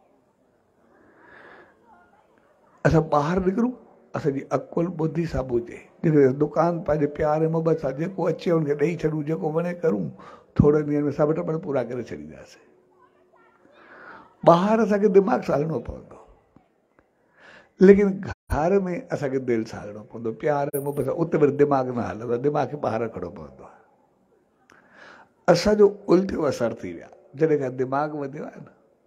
A: असां ॿाहिरि निकिरूं, असांजी अकुल ॿुधी सां हुजे। जेके दुकान पंहिंजे प्यार ऐं मोहबत सां जेको अचे हुनखे ॾेई छॾूं, जेको वणे करूं, थोरे ॾींहंनि में सभु टपर पूरा करे छॾींदासीं। ॿाहिरि असांखे दिमाग़ सां हलणो पवंदो, लेकिन घर में असांखे दिलि सां हलणो पवंदो, प्यार ऐं मोहबत सां। उते वरी दिमाग़ न हलंदो, दिमाग़ खे ॿाहिरि रखिणो पवंदो आहे। असांजो उल्टियो असरु थी विया जॾहिं खां दिमाग़ वधियो आहे न।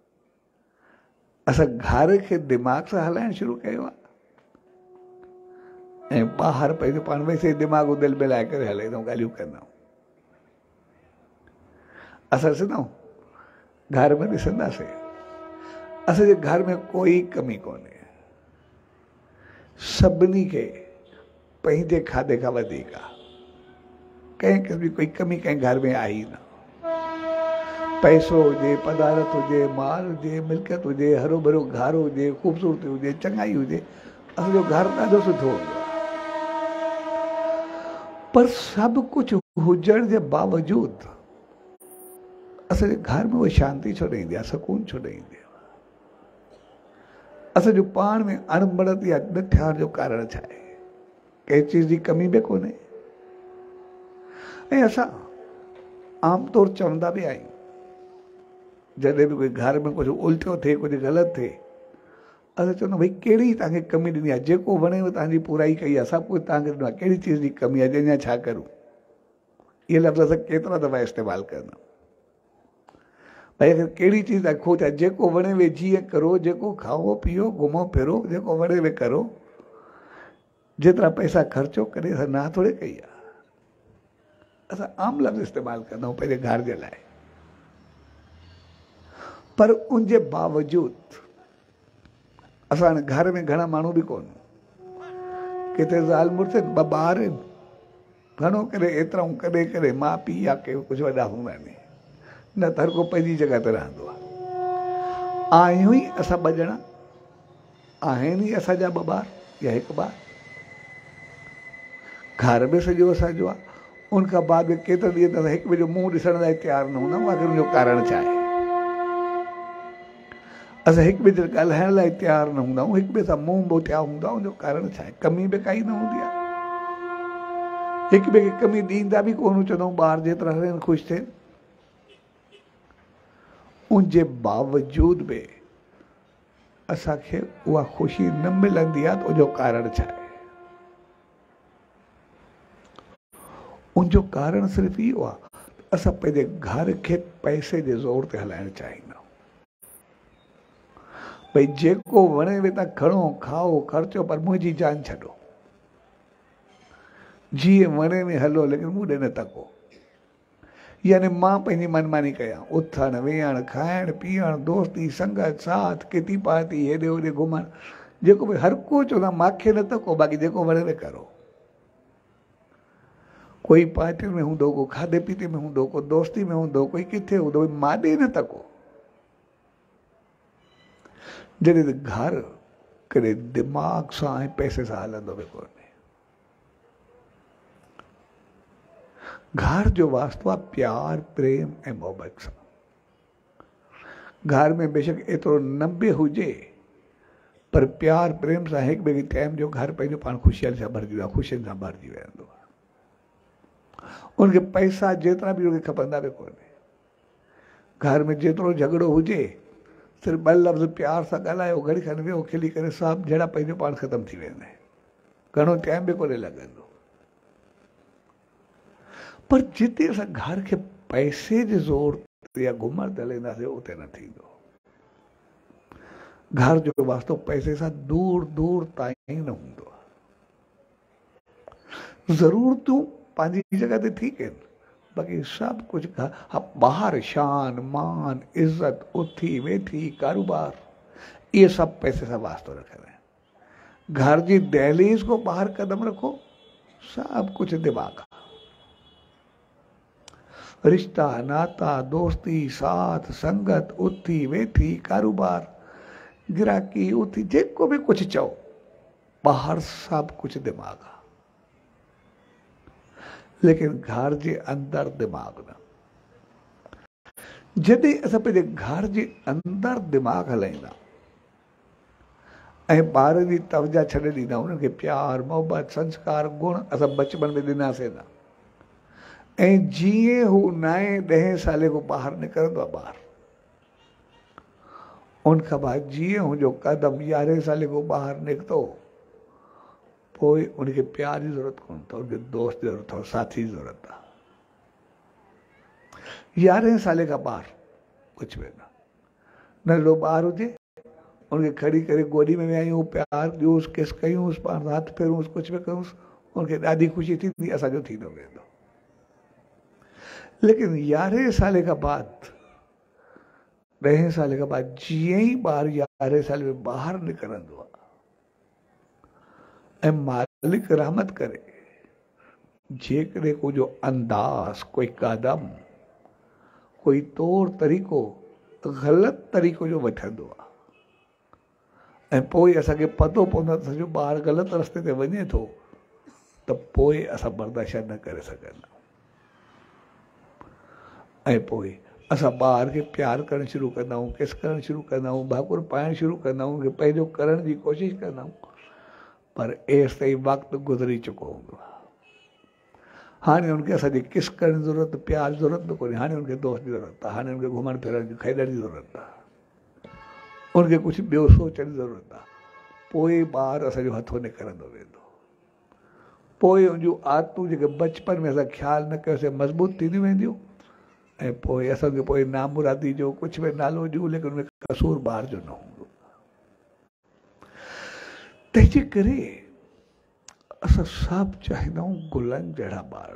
A: असां घर खे दिमाग़ सां हलाइणु शुरू कयो आहे ऐं ॿाहिरि पंहिंजो पाण वैसे दिमाग़ दिलि मिलाए करे हलाईंदा आहियूं, ॻाल्हियूं कंदा आहियूं। असां ॾिसंदा आहियूं घर में, ॾिसंदासीं असांजे घर में कोई कमी कोन्हे। सभिनी खे पंहिंजे खाधे खां वधीक आहे। कंहिं क़िस्म जी कोई कमी कंहिं घर में आई न। पैसो हुजे, पदारत हुजे, माल हुजे, मिल्कियत हुजे, हरो भरो घर हुजे, ख़ूबसूरती हुजे, चङाई हुजे, असांजो घर ॾाढो सुठो हूंदो आहे। पर सभु कुझु हुजण जे बावजूदि असांजे घर में उहा शांती छो न ईंदी आहे, सुकून छो न ईंदी आहे? असांजो पाण में अणबणत या न थियण जो कारण छा आहे? कंहिं चीज़ जी कमी बि कोन्हे। ऐं असां आमतौर चवंदा बि आहियूं, जॾहिं बि कोई घर में कुझु उल्टियो थिए, कुझु ग़लति थिए, असां चवंदा भई कहिड़ी तव्हांखे कमी ॾिनी आहे, जेको वणेव तव्हांजी पूराई कई आहे, सभु कुझु तव्हांखे ॾिनो आहे, कहिड़ी चीज़ जी कमी आहे, अञा छा करूं? इहे लफ़्ज़ असां केतिरा दफ़ा इस्तेमालु कंदा। भई अगरि कहिड़ी चीज़ आहे खोज आहे, जेको वणेवे जीअं करो, जेको खाओ पीओ घुमो फिरो, जेको वणेवे करो, जेतिरा पैसा ख़र्चो कॾहिं असां ना थोरे कई आहे। असां आम लफ़्ज़ इस्तेमालु कंदा आहियूं पंहिंजे घर जे लाइ। पर उनजे बावजूदि असां हाणे घर में घणा माण्हू बि कोन, किथे ज़ाल मुड़ुस आहिनि, ॿ ॿार आहिनि, घणो करे एतिरा कॾहिं कॾहिं माउ पीउ या के कुझु वॾा हूंदा आहिनि, न त हर को पंहिंजी जॻह ते रहंदो आहे। आहियूं ई असां ॿ ॼणा, आहिनि ई असांजा ॿ ॿार या हिकु ॿार, घर में सॼो असांजो आहे। उनखां बाद में केतिरे ॾींहं असां हिकु ॿिए जो मुंहुं ॾिसण लाइ तयारु न हूंदा आहियूं। आख़िर हुनजो कारण छा आहे? असां हिकु ॿिए सां ॻाल्हाइण लाइ तयारु न हूंदा आहियूं, हिकु ॿिए सां मुंहुं मोटिया हूंदा आहियूं। हुनजो कारण छा आहे? कमी बि काई न हूंदी आहे। हिकु ॿिए खे कमी ॾींदा बि कोन, चवंदा आहियूं ॿार जेतिरा रहनि ख़ुशि थियनि। उनजे बावजूदि बि असांखे उहा ख़ुशी न मिलंदी आहे, त उनजो कारण छा आहे? उनजो कारण सिर्फ़ु इहो आहे, असां पंहिंजे घर खे पैसे जे ज़ोर ते हलाइणु चाहींदा आहियूं। भई जेको वणेवे त खणो, खाओ, ख़र्चो, पर मुंहिंजी जान छॾो। जीअं वणे में हलो, लेकिन मूं ॾे न तको। यानी मां पंहिंजी मनमानी कयां, उथणु वेहणु, खाइणु पीअणु, दोस्ती संगत साथ, किटी पार्टी, हेॾे होॾे घुमणु, जेको भई हर को चवंदा मूंखे न तको, बाक़ी जेको वणेवे करो। कोई पार्टी में हूंदो, को खाधे पीते में हूंदो, को दोस्ती में हूंदो, कोई किथे हूंदो, मां ॾे न तको। जॾहिं त घर कॾहिं दिमाग़ सां ऐं पैसे सां हलंदो बि कोन्हे। घर जो वास्तो आहे प्यार, प्रेम ऐं मोहबत सां। घर में बेशक एतिरो न बि हुजे, पर प्यार प्रेम सां हिकु ॿिए खे टाइम जो घर पंहिंजो पाण ख़ुशहाली सां भरिजी वियो आहे, ख़ुशियुनि सां भरिजी वेंदो आहे। उनके पैसा जेतिरा बि उनखे खपंदा बि कोन्हे। घर में जेतिरो झगड़ो हुजे सिर्फ़ु 2 लफ़्ज़ प्यार सां ॻाल्हायो, घड़ी खनि वियो खिली करे सभु जहिड़ा पंहिंजो पाण ख़तमु थी वेंदा आहिनि, घणो टाइम बि कोन्हे लॻंदो। पर जिते असां घर खे पैसे जे ज़ोर ते या घुमण ते हलाईंदासीं उते न थींदो। घर जो वास्तो पैसे सां दूर दूर ताईं न हूंदो आहे। ज़रूरतूं पंहिंजी जॻह ते ठीक आहिनि, बाक़ी सभु कुझु ॿाहिरि शान मान इज़त उथी वेठी कारोबार इहे सभु पैसे सां वास्तो रखंदा आहिनि। घर जी दहलीज़ को ॿाहिरि कदम रखो, सभु कुझु दिमाग़ आहे। रिश्ता नाता दोस्ती साथ संगत उथी वेठी कारोबार गिराकी उथी जेको बि कुझु चओ ॿाहिरि सभु कुझु दिमाग़ आहे, लेकिन घर जे अंदरि दिमाग़ न। जॾहिं असां पंहिंजे घर जे अंदरि दिमाग़ हलाईंदा ऐं ॿारनि जी तवजा छॾे ॾींदा, उन्हनि खे प्यार मोहबत संस्कार गुण असां बचपन में ॾिनासीं न, ऐं जीअं हू 9-10 साले को ॿाहिरि निकिरंदो आहे ॿार, उनखां बाद जीअं हुनजो कदम 11 साले को ॿाहिरि निकितो, पोइ उनखे प्यार जी ज़रूरत कोन अथव, उनखे दोस्त जी ज़रूरत अथव, साथी जी ज़रूरत आहे। 11 साले का ॿार कुझु बि न, नंढड़ो ॿार हुजे उनखे खड़ी करे गोदी में विहायूं, प्यार ॾियूंसि, किस कयूंसि, पाण हथ फेरूंसि, कुझु बि कयूंसि, उनखे ॾाढी ख़ुशी थींदी, असांजो थींदो वेंदो। लेकिन 11 साले खां बाद 10 साल खां बाद जीअं ई ॿार 11 साल में ॿाहिरि निकिरंदो आहे ऐं मालिक रहमत करे जेकॾहिं को जो अंदाज़, कोई कदम, कोई तौर तरीक़ो ग़लति तरीक़ो जो वठंदो आहे ऐं पोइ असांखे पतो पवंदो आहे त असांजो ॿारु ग़लति रस्ते ते वञे थो, त पोइ असां बर्दाश्त न करे सघंदा ऐं पोइ असां ॿार खे प्यार करणु शुरू कंदा आहियूं, किस करणु शुरू कंदा आहियूं, भाकुर पाइणु शुरू कंदा आहियूं, पंहिंजो करण जी कोशिशि कंदा आहियूं, पर एसि ताईं वक़्तु गुज़री चुको हूंदो आहे। हाणे हुनखे असांजी किस करण जी ज़रूरत, प्यार जी ज़रूरत बि कोन्हे, हाणे हुनखे दोस्त जी ज़रूरत आहे, हाणे हुनखे घुमण फिरण जी खेॾण जी ज़रूरत आहे, हुनखे कुझु ॿियो सोचण जी ज़रूरत आहे। पोइ ॿारु असांजो हथो निकिरंदो वेंदो, पोइ हुनजूं आदतूं जेके बचपन में असां ख़्यालु न कयोसीं मज़बूत थींदियूं वेंदियूं ऐं पोइ असांखे पोइ नामुरादी जो कुझु बि नालो ॾियूं, लेकिन उनमें कसूर ॿार जो न हूंदो। तंहिंजे करे असां सभु चाहींदा आहियूं गुलनि जहिड़ा ॿार,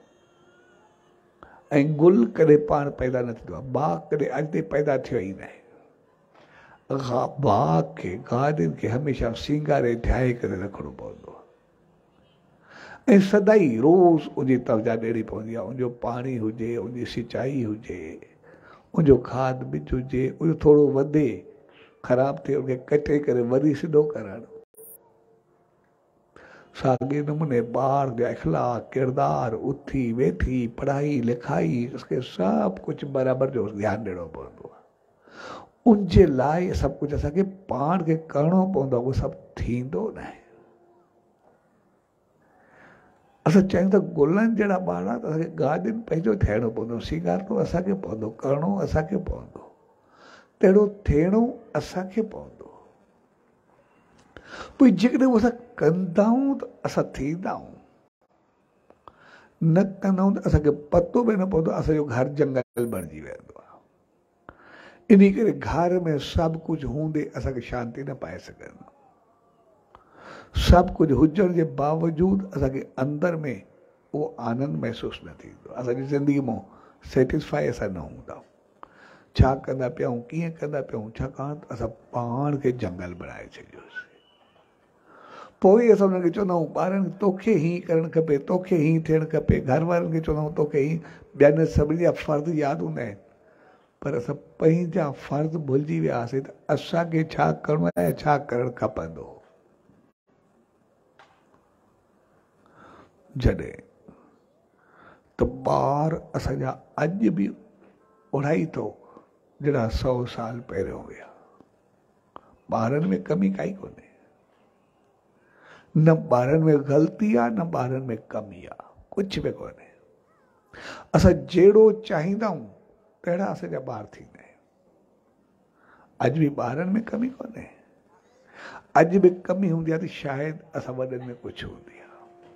A: ऐं गुल कॾहिं पाण पैदा न थींदो आहे, बाग़ कॾहिं अॼु ताईं पैदा थियो ई न आहे। बाग़ खे गार्डन खे हमेशह सींगारे ठाहे करे रखिणो पवंदो आहे ऐं सदाई रोज़ उनजी तवजा ॾियणी पवंदी आहे, उनजो पाणी हुजे, उनजी सिंचाई हुजे, उनजो खाद बीज हुजे, उहो थोरो वधे ख़राबु थिए उनखे कटे करे वरी सिधो करणु। साॻे नमूने ॿार जा इख़लाक़ किरदार उथी वेठी पढ़ाई लिखाई उसखे सभु कुझु बराबरि जो ध्यानु ॾियणो पवंदो आहे। उनजे लाइ सभु कुझु असांखे पाण खे करिणो पवंदो आहे, उहो सभु थींदो न आहे। असां चाहियूं था गुलनि जहिड़ा ॿार त असांखे गार्डन पंहिंजो ठाहिणो पवंदो, सींगारणो असांखे पवंदो, करिणो असांखे पवंदो, तहिड़ो थियणो असांखे पवंदो। पोइ जेकॾहिं उहो असां कंदा आहियूं त असां थींदा आहियूं, न कंदा आहियूं त असांखे पतो बि न पवंदो, असांजो घर जंगल बणिजी वेंदो आहे। इन करे घर में सभु कुझु हूंदे असांखे शांती न पाए सघंदा, सभु कुझु हुजण जे बावजूदि असांखे अंदरि में उहो आनंद महसूसु न थींदो, असांजी ज़िंदगी मां सेटिस्फाई असां न हूंदा। छा कंदा पिया आहियूं, कीअं कंदा पिया आहियूं, छाकाणि त असां पाण खे जंगल बणाए छॾियोसीं। पोइ असां हुनखे चवंदा आहियूं ॿारनि तोखे हीअं करणु खपे, तोखे हीअं थियणु खपे, घर वारनि खे चवंदा आहियूं तोखे हीअं, ॿियनि सभिनी जा फ़र्ज़ यादि हूंदा आहिनि, पर असां पंहिंजा फ़र्ज़ भुलिजी वियासीं त असांखे छा करिणो आहे ऐं छा करणु खपंदो। जॾहिं त ॿार असांजा अॼु बि उड़ाई थो जहिड़ा 100 साल पहिरियों हुया, ॿारनि में कमी काई कोन्हे, न ॿारनि में ग़लती आहे न ॿारनि में कमी आहे, कुझु बि कोन्हे। असां जहिड़ो चाहींदा आहियूं तहिड़ा असांजा ॿार थींदा आहिनि। अॼु बि ॿारनि में कमी कोन्हे, अॼु बि कमी हूंदी आहे त शायदि असां वॾनि में कुझु हूंदी आहे।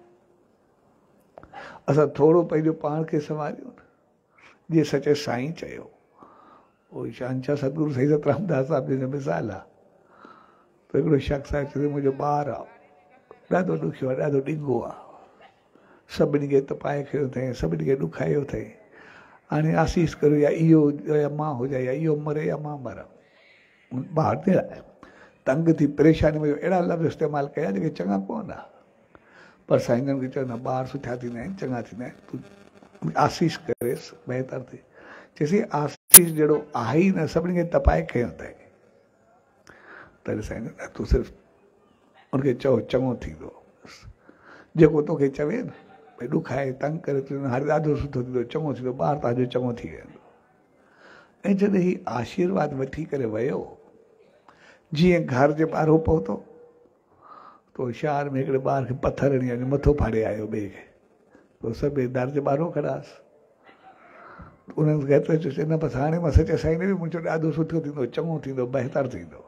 A: असां थोरो पंहिंजो पाण खे संभालियूं न, जीअं सचे साईं चयो, उहो शहंशाह सतगुरु साईं सतरामदास साहिब जी मिसाल आहे। त हिकिड़ो शख़्स आहे, चए मुंहिंजो ॿारु आहे, ॾाढो ॾुखियो आहे, ॾाढो ॾिघो आहे, सभिनी खे तपाए खयो अथई, सभिनी खे ॾुखायो अथई, हाणे आसीस करो या इहो या मां हुजां या इहो मरे या मां मरां। ॿार ते तंग थी परेशानी में अहिड़ा लफ़्ज़ इस्तेमालु कया जेके चङा कोन आहे, पर साईं खे चवंदा ॿार सुठा थींदा आहिनि, चङा थींदा आहिनि, तूं आसीस करेसि बहितर थिए। चइसि आसीस जहिड़ो आहे ई न, सभिनी खे तपाए खयो अथई। तॾहिं साईं तूं सिर्फ़ु उनखे चओ चङो थींदो, जेको तोखे चवे न भई ॾुखाए तंग करे तुंहिंजो हाणे ॾाढो सुठो थींदो, चङो थींदो, ॿार तव्हांजो चङो थी वेंदो। ऐं जॾहिं ही आशीर्वाद वठी करे वियो, जीअं घर जे ॿाहिरो पहुतो तो शहर में हिकिड़े ॿार खे पथर हणी वञी मथो फाड़े आयो ॿिए खे, तो सभु दर जे ॿाहिरो खड़ासि। उन्हनि खे एतिरो चयोसि न बसि हाणे मां सचे साईं ने बि मुंहिंजो ॾाढो सुठो थींदो, चङो थींदो, बहितर थींदो।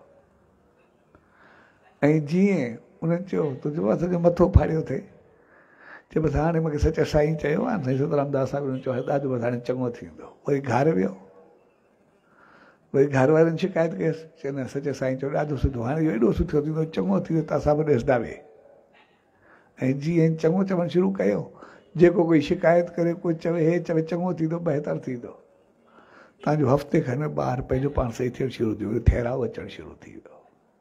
A: ऐं जीअं उन्हनि चयो तुंहिंजो असांजो मथो फाड़ियो अथई, चए बसि हाणे मूंखे सचे साईं चयो आहे, साईं सतरामदास साहिब चयो ॾाढो बसि हाणे चङो थींदो। वरी घर वियो, वरी घर वारनि शिकायत कयसि, चए न सचे साईं चयो ॾाढो सुठो, हाणे इहो एॾो सुठो थींदो, चङो थींदो, तव्हां सभु ॾिसंदा वे। ऐं जीअं चङो चवणु शुरू कयो, जेको कोई शिकायत करे, कोई चवे हे चवे चङो थींदो, बहितर थींदो, तव्हांजो हफ़्ते खनि में ॿार पंहिंजो पाण सही थियणु शुरू थी वियो, ठहिराउ अचणु शुरू थी वियो।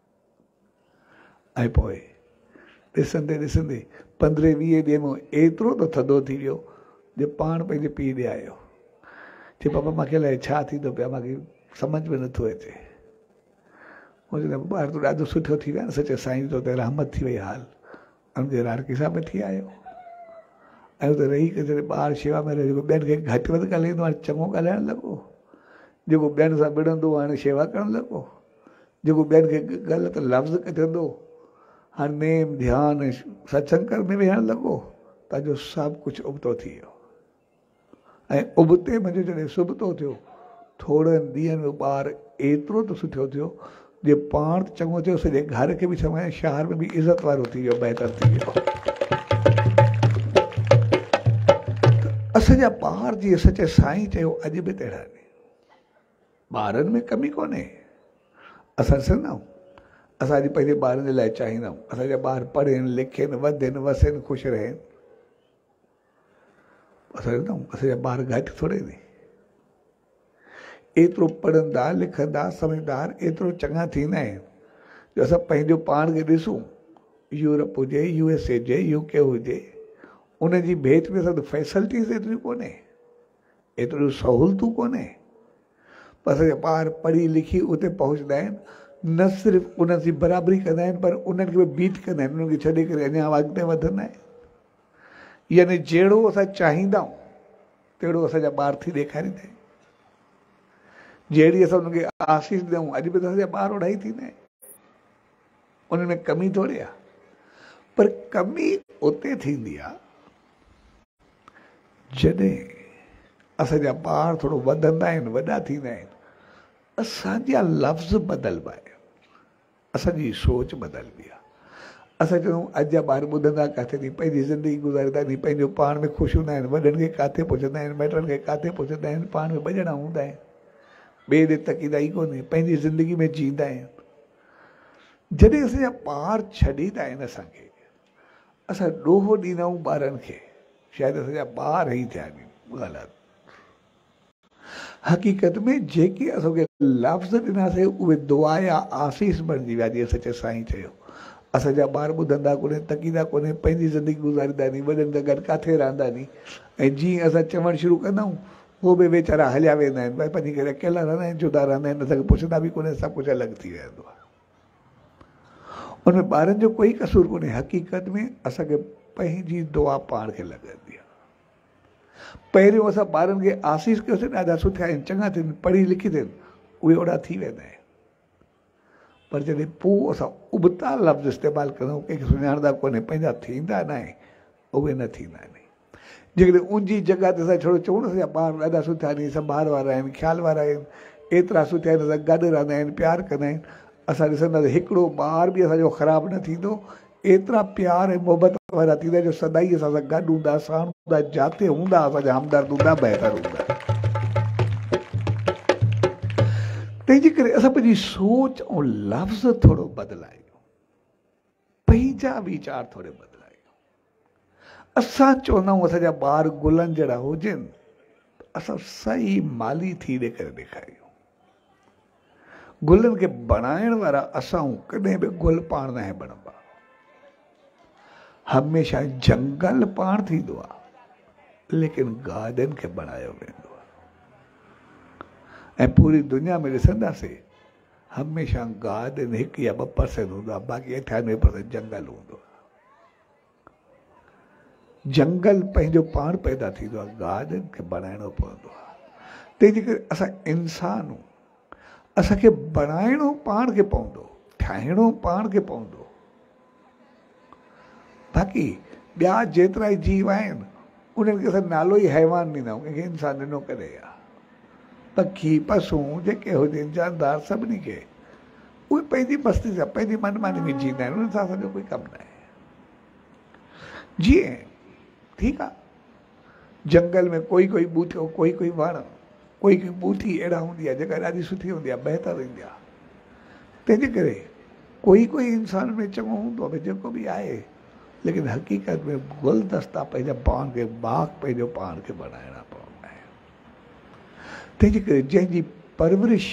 A: ऐं पोइ ॾिसंदे ॾिसंदे 15-20 ॾींहं में एतिरो त थधो थी वियो जो पाण पंहिंजे पीउ ॾे आयो, चए पापा मूंखे अलाए छा थींदो पिया, मूंखे सम्झ में नथो अचे। मुंहिंजो ॿार तूं ॾाढो सुठो थी वियो आहे न, सचे साईं तो ते रहमत थी वई हाल, हुनजे राड़की साहिब थी आयो। ऐं उते रही करे जॾहिं ॿार शेवा में रहे, जेको ॿियनि खे घटि वधि ॻाल्हाईंदो हाणे चङो ॻाल्हाइणु लॻो, जेको ॿियनि सां विढ़ंदो हाणे शेवा करणु लॻो, जेको ॿियनि खे ग़लति लफ़्ज़ कढंदो हाणे नेम ध्यानु सत्संग में वेहणु लॻो, तव्हांजो सभु कुझु उबतो थी वियो। ऐं उबते मुंहिंजो जॾहिं सुबतो थियो, थोरनि ॾींहंनि में ॿार एतिरो त सुठो थियो जे पाण चङो थियो, सॼे घर खे बि चङो, शहर में बि इज़त वारो थी वियो, बहितर थी वियो। असांजा ॿार जीअं सचे साईं चयो अॼु बि तहिड़ा आहिनि, ॿारनि में कमी कोन्हे। असां ॾिसंदा आहियूं, असां अॼु पंहिंजे ॿारनि जे लाइ चाहींदा आहियूं असांजा ॿार पढ़नि लिखनि, वधनि वसनि, ख़ुशि रहनि। असां ॾिसंदा आहियूं असांजा ॿार घटि थोरे नी, एतिरो पढ़ंदा लिखंदा सम्झदार, एतिरो चङा थींदा आहिनि जो असां पंहिंजो पाण खे ॾिसूं, यूरोप हुजे, USA हुजे, UK हुजे, उनजी भेट में असां फैसिलिटीज़ एतिरियूं कोन्हे, एतिरियूं सहूलियतूं कोन्हे, पर असांजा ॿार पढ़ी लिखी उते पहुचंदा आहिनि, न सिर्फ़ु उन्हनि जी बराबरी कंदा आहिनि, पर उन्हनि खे बि बीट कंदा आहिनि, उन्हनि खे छॾे करे अञा अॻिते वधंदा आहिनि। यानी जहिड़ो असां चाहींदा आहियूं तहिड़ो असांजा ॿार थी ॾेखारींदा आहिनि, जहिड़ी असां उन्हनि खे आसीस ॾियूं, अॼु बि त असांजा ॿार ओड़ा ई थींदा आहिनि, उन्हनि में कमी थोरी आहे। पर कमी उते थींदी आहे जॾहिं असांजा ॿार थोरो वधंदा आहिनि, वॾा थींदा आहिनि, असांजा लफ़्ज़ बदिलबा आहिनि, असांजी सोच बदिलबी आहे। असां चऊं अॼु जा ॿार ॿुधंदा किथे थी, पंहिंजी ज़िंदगी गुज़ारींदा नी, पंहिंजो पाण में ख़ुशि हूंदा आहिनि, वॾनि खे किथे पुछंदा आहिनि, माइटनि खे किथे पुछंदा आहिनि, पाण में भॼणा हूंदा आहिनि, ॿिए ॾे तकींदा ई कोन्हे, पंहिंजी ज़िंदगी में जीअंदा आहिनि। जॾहिं असांजा ॿार छॾींदा आहिनि असांखे, असां ॾोहो ॾींदा आहियूं ॿारनि खे, शायदि असांजा ॿार ई थिया आहिनि, ग़लति। हक़ीक़त में जेके असांखे लफ़्ज़ ॾिनासीं उहे दुआ या आसीस बणिजी विया, जीअं सचे साईं चयो। असांजा ॿार ॿुधंदा कोन्हे, तकींदा कोन्हे, पंहिंजी ज़िंदगी गुज़ारींदा नी, वॾनि सां गॾु किथे रहंदा नी, ऐं जीअं असां चवणु शुरू कंदा आहियूं उहो बि वीचारा हलिया वेंदा आहिनि, भई पंहिंजी करे अकेला रहंदा आहिनि, जुदा रहंदा आहिनि, असांखे पुछंदा बि कोन्हे, सभु कुझु अलॻि थी वेंदो आहे। उनमें ॿारनि जो कोई कसूर कोन्हे, हक़ीक़त में असांखे पंहिंजी दुआ पाण खे लॻंदी आहे। पहिरियों असां ॿारनि खे आसीस कयोसीं, ॾाढा सुठा आहिनि, चङा थियनि, पढ़ी लिखी थियनि, उहे ओड़ा थी वेंदा आहिनि। पर जॾहिं पोइ असां उबता लफ़्ज़ इस्तेमालु कंदा आहियूं, कंहिंखे सुञाणंदा कोन्हे, पंहिंजा थींदा न आहे, उहे न थींदा आहिनि। जेकॾहिं उन जी जॻह ते असां थोरो चऊं न असांजा ॿार ॾाढा सुठा आहिनि, संभाल वारा आहिनि, ख़्याल वारा आहिनि, एतिरा सुठा आहिनि, असां गॾु रहंदा आहिनि, प्यारु कंदा आहिनि, असां ॾिसंदासीं हिकिड़ो ॿार बि असांजो ख़राबु न थींदो। एतिरा प्यार ऐं मोहबत वारा थींदा जो सदाई असां सां गॾु हूंदा, साण हूंदा, जिते हूंदा असांजा हमदर्द हूंदा, बहितर हूंदा। तंहिंजे करे असां पंहिंजी सोच ऐं लफ़्ज़ थोरो बदिलायूं, पंहिंजा वीचार थोरे बदिलायूं। असां चवंदा आहियूं असांजा ॿार गुलनि जहिड़ा हुजनि, असां सही माली थी करे ॾेखारियूं। गुलनि खे बणाइण वारा असां कॾहिं बि गुल पाण न आहे बणबा। हमेशह जंगल पाण थींदो आहे, लेकिन गार्डन खे बणायो वेंदो आहे। ऐं पूरी दुनिया में ॾिसंदासीं हमेशह गार्डन 1 या 2% हूंदो आहे, बाक़ी 98% जंगल हूंदो आहे। जंगल पंहिंजो पाण पैदा थींदो आहे, गार्डन खे बणाइणो पवंदो आहे। तंहिंजे करे असां इंसान आहियूं, असांखे बणाइणो पाण खे पवंदो, ठाहिणो पाण खे पवंदो। बाक़ी ॿिया जेतिरा ई जीव आहिनि उन्हनि खे असां नालो ई हैवान ॾींदा आहियूं, कंहिंखे इंसान ॾिनो करे आहे। पखी पशु जेके हुजनि जानदार सभिनी खे उहे पंहिंजी मस्ती सां पंहिंजी मनमानी में जींदा आहिनि, उन्हनि सां असांजो कोई कमु न आहे। जीअं ठीकु आहे, जंगल में कोई ॿूटो, कोई वण, कोई ॿूटी अहिड़ा हूंदी आहे जेका ॾाढी सुठी हूंदी आहे, बहितर ईंदी आहे। तंहिंजे करे कोई इंसान में चङो हूंदो आहे, जेको बि आहे, लेकिन हक़ीक़त में गुलदस्ता पंहिंजा पाण खे, बाग़ पंहिंजो पाण खे बणाइणा पवंदा आहिनि। तंहिंजे करे जंहिंजी परवरिश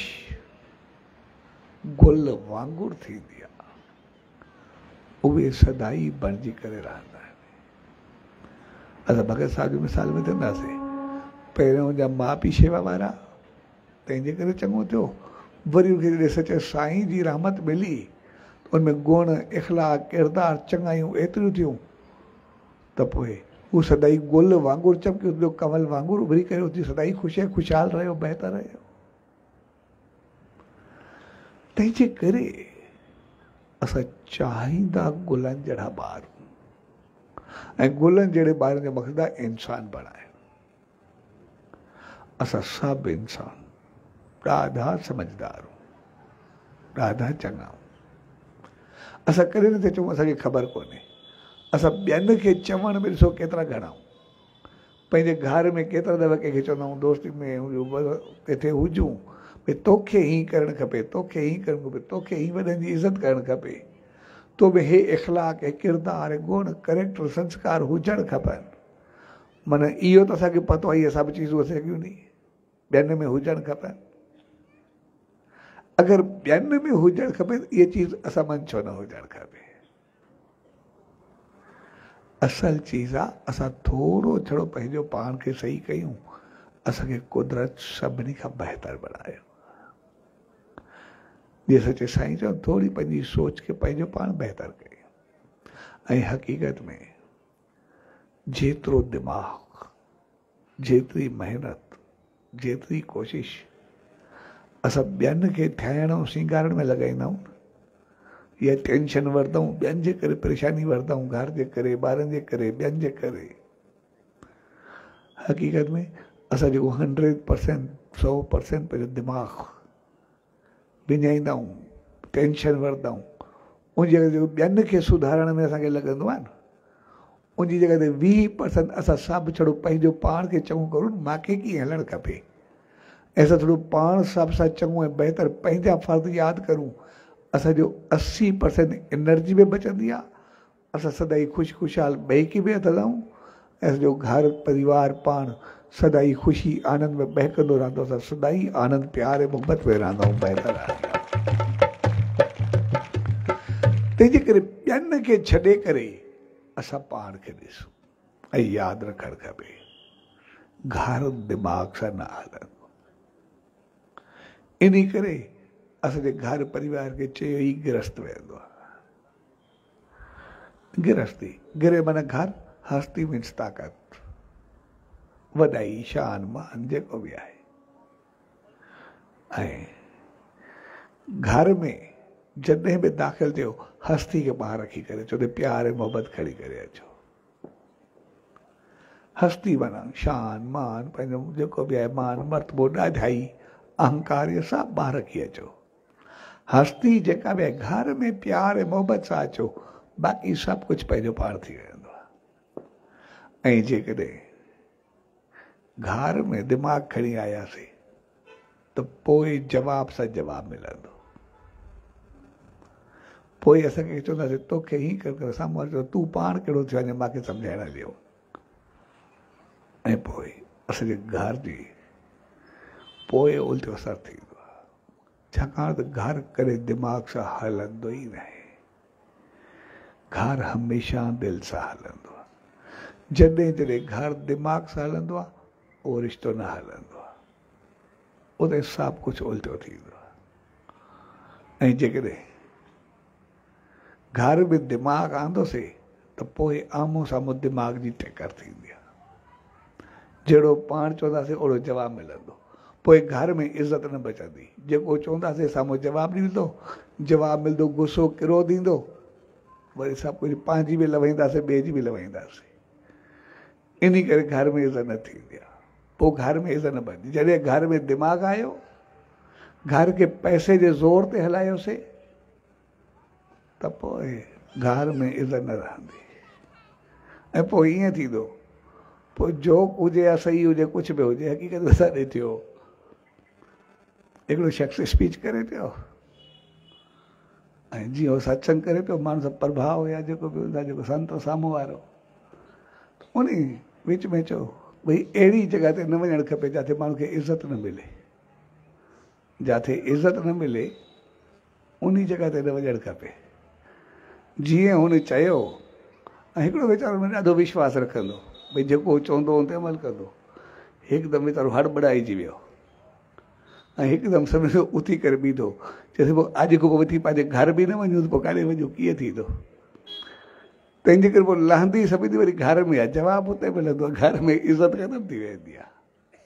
A: गुल वांगुरु थींदी आहे, उहे सदाई बणिजी करे रहंदा आहिनि। असां भगत साहिब जी मिसाल में चवंदासीं, पहिरियों जा माउ पीउ शेवा वारा, तंहिंजे करे चङो थियो। वरी उनखे ॾिस चए साईं जी रहमत मिली, उनमें गुण, इख़लाक़, किरदार, चङायूं एतिरियूं थियूं त पोइ हू सदाई गुल वांगुरु चमकियो, कमल वांगुरु उभरी करे उथी सदाई ख़ुशहाल रहियो, बहितर रहियो। तंहिंजे करे असां चाहींदा गुलनि जहिड़ा ॿार, ऐं गुलनि जहिड़े ॿारनि जो मक़सदु आहे इंसान बणाइण। असां सभु इंसान ॾाढा समझदार आहियूं, ॾाढा चङा आहियूं। असां कॾहिं नथा चऊं असांखे ख़बर कोन्हे। असां ॿियनि खे चवण में ॾिसो केतिरा घणा आहियूं। पंहिंजे घर में केतिरा दफ़ा कंहिंखे चवंदा आहियूं, दोस्ती में किथे हुजूं, भई तोखे हीअं करणु खपे, तोखे हीअं करणु खपे, तोखे हीअं वॾनि जी इज़त करणु खपे, तो बि हे इख़लाक़, हे किरदार, हे गुण, करेक्टर, संस्कार हुजणु खपनि। माना इहो त असांखे पतो आहे, इहे सभु चीज़ूं असांखे ॿियनि में हुजणु खपनि। अगरि ॿियनि में हुजणु खपे त इहा चीज़ असां मन छो न हुजणु खपे। असल चीज़ आहे असां थोरो छड़ो पंहिंजो पाण खे सही कयूं, असांखे कुदरत सभिनी खां बहितर बणायो। जीअं सचे साईं चयो, थोरी पंहिंजी सोच खे पंहिंजो पाण बहितर कयूं। ऐं हक़ीक़त में जेतिरो दिमाग़, जेतिरी मेहनत, जेतिरी कोशिश असां ॿियनि खे ठाहिण ऐं सींगारण में लॻाईंदा आहियूं, या टेंशन वठंदा आहियूं, ॿियनि जे करे परेशानी वठंदा आहियूं, घर जे करे, ॿारनि जे करे, ॿियनि जे करे, हक़ीक़त में असां जेको 100% 100% पंहिंजो दिमाग़ विञाईंदा आहियूं, टेंशन वठंदा आहियूं, उन जॻह ते ॿियनि खे सुधारण में असांखे लॻंदो आहे न, उन जी जॻह ते 20% असां सभु छड़ो पंहिंजो पाण खे चङो करूं, मूंखे कीअं हलणु खपे, ऐं असां थोरो पाण सां चङो ऐं बहितर पंहिंजा फ़र्ज़ यादि करूं, असांजो 80% एनर्जी बि बचंदी आहे। असां सदाई ख़ुशहाल ॿिए खे बि हथंदा आहियूं, ऐं असांजो घर परिवार पाण सदाई ख़ुशी आनंद में बहकंदो रहंदो। असां सदाई आनंद प्यार ऐं मोहबत में रहंदा आहियूं, बहितर रहंदा आहियूं। तंहिंजे करे ॿियनि खे छॾे करे असां पाण खे ॾिसूं, ऐं यादि रखणु खपे, घर दिमाग़ सां न हलंदो। इन करे असांजे घर परिवार खे चयो ई गृहस्थ वेंदो आहे। गृहस्थी, गृह माना घर, हस्ती मीन्स ताक़त, वॾाई, शान, मान, जेको बि आहे। ऐं घर में जॾहिं बि दाख़िल थियो, हस्ती खे ॿाहिरि रखी करे चओ प्यार ऐं मोहबत खणी करे अचो। हस्ती माना शान मान पंहिंजो जेको बि आहे मान मर्तबो ॾाढाई अहंकार इहे सभु ॿार खे अचो। हस्ती जेका बि आहे घर में प्यार ऐं मोहबत सां अचो, बाक़ी सभु कुझु पंहिंजो पाण थी वेंदो आहे। ऐं जेकॾहिं घर में दिमाग़ खणी आयासीं त पोइ जवाब सां जवाबु मिलंदो। पोइ असांखे चवंदासीं तोखे हीअं कर साम्हूं वारो तूं पाण कहिड़ो थियो आहे मूंखे सम्झाइण ॾियो। ऐं पोइ असांजे घर जी पोइ उल्टो असरु थींदो आहे, छाकाणि त घर कॾहिं दिमाग़ सां हलंदो ई न आहे। घर हमेशह दिलि सां हलंदो आहे। जॾहिं जॾहिं घर दिमाग़ सां हलंदो आहे उहो रिश्तो न हलंदो आहे, उते सभु कुझु उल्टो थींदो आहे। ऐं जेकॾहिं घर में दिमाग़ आंदोसीं त पोइ आम्हूं साम्हूं दिमाग़ जी टकर थींदी आहे। जहिड़ो पाण चवंदासीं ओहिड़ो जवाबु मिलंदो। पोइ घर में इज़त न बचंदी। जेको चवंदासीं साम्हूं जवाबु ॾींदो, जवाबु मिलंदो, गुस्सो क्रोध ईंदो, वरी सभु कुझु पंहिंजी बि लवाईंदासीं, ॿिए जी बि लवाईंदासीं। इन करे घर में इज़त न थींदी आहे। पोइ घर में इज़त न बचंदी। जॾहिं घर में दिमाग़ आयो, घर खे पैसे जे ज़ोर ते हलायोसीं त पोइ घर में इज़त न रहंदी। ऐं पोइ ईअं थींदो, पोइ जोक हुजे या सही हुजे, कुझु बि हुजे, हक़ीक़त सां ॾिठो हिकिड़ो शख़्स स्पीच करे पियो ऐं जीअं उहो सत्संग करे पियो, माण्हू सां प्रभाव या जेको बि हूंदो आहे, जेको संत साम्हूं वारो, उन विच में चयो भई अहिड़ी जॻह ते न वञणु खपे जिथे माण्हू खे इज़त न मिले। जिथे इज़त न मिले उन जॻह ते न वञणु खपे। जीअं हुन चयो, ऐं हिकिड़ो वीचारो में ॾाढो विश्वास रखंदो भई जेको चवंदो उन ते अमल कंदो, हिकदमि वीचारो हड़बड़ाइजी वियो ऐं हिकदमि सभिनी उथी करे बीठो। चएसि पोइ अॼु खां पोइ पंहिंजे घर बि न वञूं त पोइ काॾे वञूं, कीअं थींदो? तंहिंजे करे पोइ लहंदी सभिनी वरी घर में आहे। जवाबु उते मिलंदो आहे, घर में इज़त ख़तमु थी वेंदी आहे।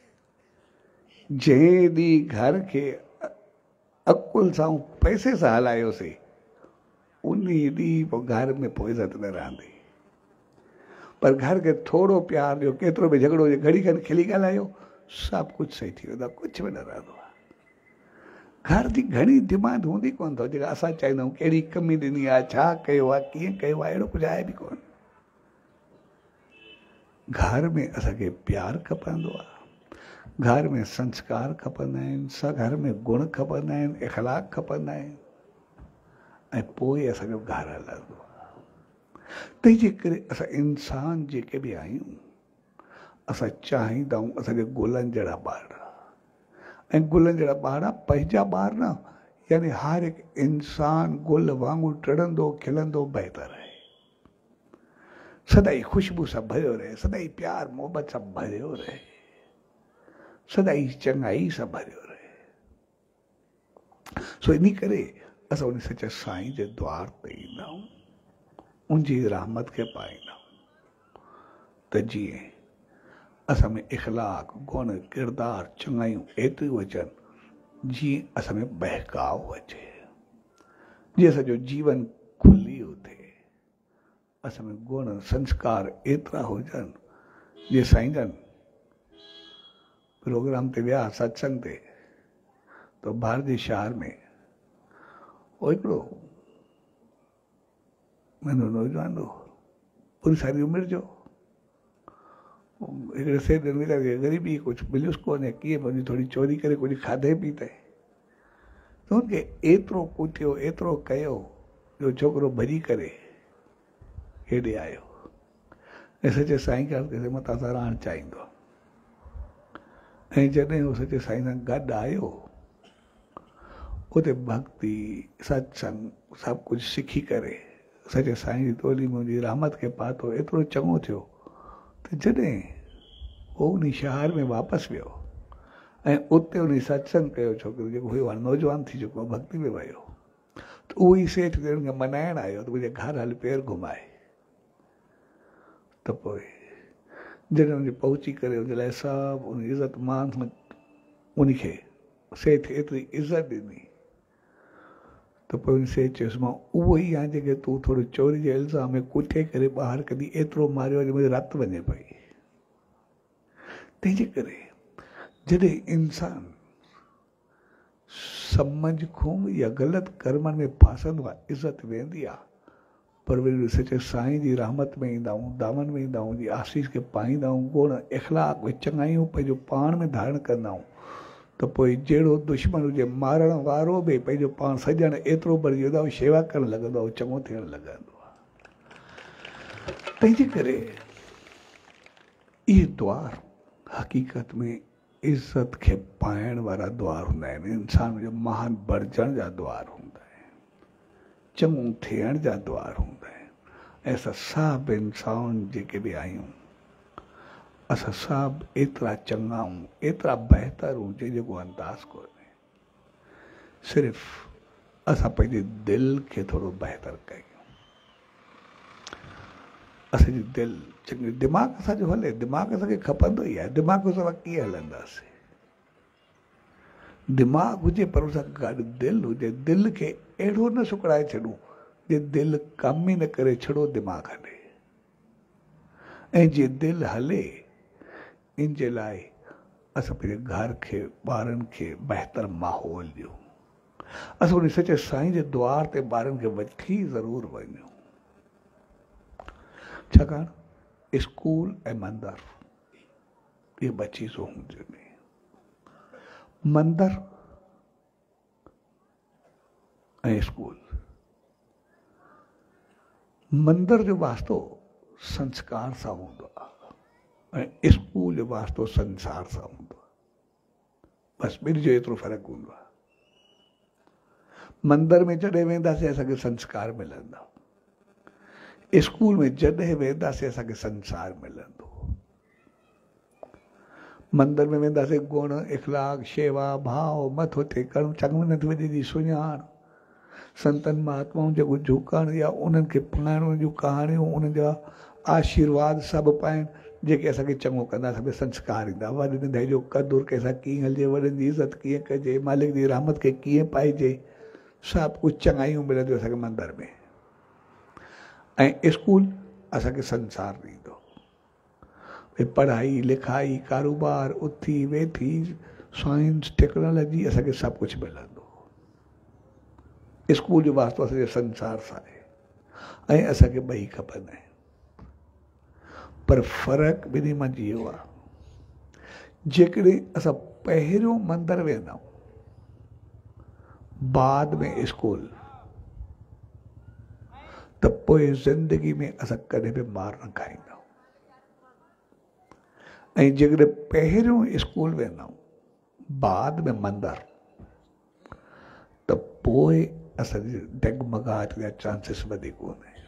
A: जंहिं ॾींहुं घर खे अकुल सां पैसे सां हलायोसीं, उन ॾींहुं पोइ घर में पोइ इज़त न रहंदी। पर घर खे थोरो प्यार ॾियो, केतिरो बि झगड़ो हुजे, घड़ी खनि खिली ॻाल्हायो, सभु कुझु सही थी वेंदो आहे, कुझु बि न रहंदो आहे। घर जी घणी डिमांड हूंदी कोन अथव जेका असां चाहींदा आहियूं कहिड़ी कमी ॾिनी आहे, छा कयो आहे, कीअं कयो आहे, अहिड़ो कुझु आहे बि कोन। घर में असांखे प्यारु खपंदो आहे, घर में संस्कार खपंदा आहिनि, घर में गुण खपंदा आहिनि, इख़लाक़ खपंदा आहिनि, ऐं पोइ असांजो घरु हलंदो आहे। तंहिंजे करे असां इंसान जेके बि आहियूं, असां चाहींदा आहियूं असांखे गुलनि जहिड़ा ॿार, ऐं गुलनि जहिड़ा ॿार पंहिंजा ॿार न, यानी हर हिकु इंसान गुल वांगुरु टिड़ंदो खिलंदो बहितर आहे, सदाई ख़ुशबू सां भरियो रहे, सदाई प्यार मोहबत सां भरियो रहे, सदाई चङाई सां भरियो रहे। सो इन करे असां उन सचे साईं जे द्वार ते ईंदा आहियूं, उनजी रहमत खे पाईंदा आहियूं त जीअं असां में इख़लाक़, गुण, किरदार, चङायूं एतिरियूं अचनि जीअं असां में बहकाव अचे, जीअं असांजो जीवन खुली उथे, असां में गुण संस्कार एतिरा हुजनि। जीअं साईं जन प्रोग्राम ते विया सत्संग ते, तो भारत शहर में वो हिकिड़ो मैंने नौजवान हो, पूरी सारी उम्र जो हिकिड़े सेठ वीचारे ग़रीबी कुझु मिलियुसि कोन्हे, कीअं वञी थोरी चोरी करे कुझु खाधे पीते, त हुनखे एतिरो कुटियो, एतिरो कयो जो छोकिरो भॼी करे हेॾे आयो ऐं सचे साईं खे मथां सां रहणु चाहींदो। ऐं जॾहिं उहो सचे साईं सां गॾु आयो, उते भक्ति सत्संग सभु कुझु सिखी करे सचे साईं जी टोली में मुंहिंजी रहमत खे पातो, एतिरो चङो थियो त जॾहिं उहो उन शहर में वापसि वियो ऐं उते उन सत्संग कयो, छोकिरो जेको हुयो हाणे नौजवान थी चुको भक्ति में वियो, त उहो ई सेठ खे मनाइण आयो त मुंहिंजे घर हल पेर घुमाए। त पोइ जॾहिं उनखे पहुची करे उनजे लाइ सभु उन इज़त मान सां उनखे सेठ एतिरी इज़त ॾिनी, त पोइ उन सेठ चयुसि मां उहो ई आहियां जेके तूं थोरो चोरी जे इल्ज़ाम में कुटे करे ॿाहिरि कढी एतिरो मारियो जो मुंहिंजी रत वञे पई। तंहिंजे करे जॾहिं इंसान समझ खां या ग़लति कर्मनि में फासंदो आहे, इज़त वेंदी आहे। पर वरी सचे साईं जी रहमत में ईंदा आहियूं, दामन में ईंदा आहियूं, जी आसीस खे पाईंदा आहियूं, गुण इख़लाक़ में चङायूं पंहिंजो पाण में धारण कंदा आहियूं, त पोइ जहिड़ो दुश्मन हुजे मारण वारो बि पंहिंजो पाण सॼण एतिरो भरिजी वेंदो आहे, शेवा करणु लॻंदो आहे, चङो थियणु लॻंदो आहे। तंहिंजे करे इहे द्वार हक़ीक़त में इज़त खे पाइण वारा द्वार हूंदा आहिनि, इंसान जो महान बणजण जा द्वार हूंदा आहिनि, चङो थियण जा द्वार हूंदा आहिनि। ऐं असां सभु इंसान जेके बि आहियूं, असां सभु एतिरा चङा आहियूं, एतिरा बहितर हूं जंहिंजो को अंदाज़ कोन्हे। सिर्फ़ु असां पंहिंजे दिलि खे थोरो बहितर कयूं। असांजी दिलि चङी, दिमाग़ असांजो हले, दिमाग़ असांखे खपंदो ई आहे, दिमाग़ सां कीअं हलंदासीं? दिमाग़ हुजे पर उन सां गॾु दिलि हुजे, दिलि खे अहिड़ो न सुकड़ाए छॾूं जे दिलि कम ई न करे, छड़ो दिमाग़ हले। ऐं जे दिलि हले, इन जे लाइ असां पंहिंजे घर खे, ॿारनि खे बहितर माहौल ॾियूं। असां उन सचे साईं जे द्वार ते ॿारनि खे वठी ज़रूरु वञूं। छाकाणि स्कूल ऐं मंदर इहे ॿ चीज़ूं हुजनि। मंदर ऐं स्कूल, मंदर जो वास्तो संस्कार सां हूंदो आहे ऐं स्कूल जो वास्तो संसार सां हूंदो आहे। बसि ॿिनि जो एतिरो फ़र्क़ु हूंदो आहे। मंदर में जॾहिं वेंदासीं असांखे संस्कार मिलंदा, स्कूल में जॾहिं वेंदासीं असांखे संसार मिलंदो। मंदर में वेंदासीं गुण, इख़लाक़, शेवा, भाव मथो टेकणु, चङनि नथी जी सुञाण, संतनि महात्माउनि जो झुकणु या उन्हनि खे पाइण, उन्हनि जूं कहाणियूं, उन्हनि जा आशीर्वाद सभु पाइण, जेके असांखे चङो कंदा, असांखे संस्कार ईंदा। वॾे नंढे जो क़दुरु कंहिंसां कीअं हलिजे, वॾनि जी इज़त कीअं कजे, मालिक जी रहमत खे कीअं पाइजे, सभु कुझु चङायूं मिलंदियूं असांखे मंदर में। ऐं स्कूल असांखे संसार ॾींदो, पढ़ाई लिखाई, कारोबार, उथी वेठी, साइंस, टेक्नोलॉजी, असांखे सभु कुझु मिलंदो। स्कूल जो वास्तो असांजे संसार सां आहे ऐं असांखे ॿई खपंदा आहिनि। पर फ़र्क़ु ॿिन्ही मंझि इहो आहे, जेकॾहिं असां पहिरियों मंदरु वेंदा आहियूं, बाद में स्कूल, त पोइ ज़िंदगी में असां कॾहिं बि मार न खाईंदा। ऐं जेकॾहिं पहिरियों स्कूल वेंदा आहियूं, बाद में मंदरु, त पोइ असांजी डगमगाहट जा चांसिस वधीक हूंदा आहिनि।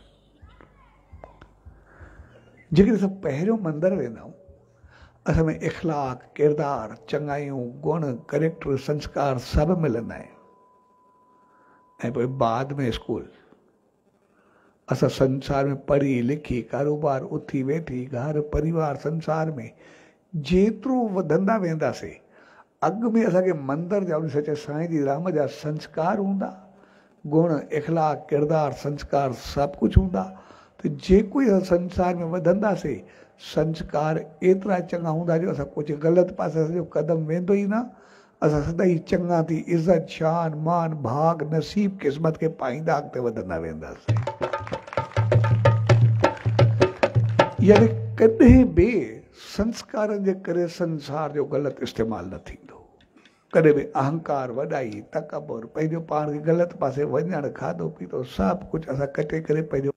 A: जेकॾहिं असां पहिरियों मंदरु वेंदा आहियूं, असां में इख़लाक़, किरदारु, चङायूं, गुण, करेक्टर, संस्कार सभु मिलंदा आहिनि। ऐं पोइ बाद में स्कूल, असां संसार में पढ़ी लिखी, कारोबार, उथी वेठी, घर परिवार, संसार में जेतिरो वधंदा वेंदासीं, अॻु में असांखे मंदर जा, सचे साईं जी रहमत जा संस्कार हूंदा, गुण, इख़लाक़, किरदारु, संस्कार सभु कुझु हूंदा। त जेको ई असां संसार में वधंदासीं, संस्कार एतिरा चङा हूंदा जो असां कुझु ग़लति पासे असांजो कदम वेंदो ई न। असां सदाईं चङा थी इज़त, शान, मान, भाग, नसीब, क़िस्मत खे पाईंदा अॻिते वधंदा वेंदासीं। यानी कॾहिं बि संस्कारनि जे करे संसार जो ग़लति इस्तेमालु न थींदो। कॾहिं बि अहंकार, वॾाई, तकबुर, पंहिंजो पाण खे ग़लति पासे वञणु, खाधो पीतो सभु कुझु असां कटे करे पंहिंजो।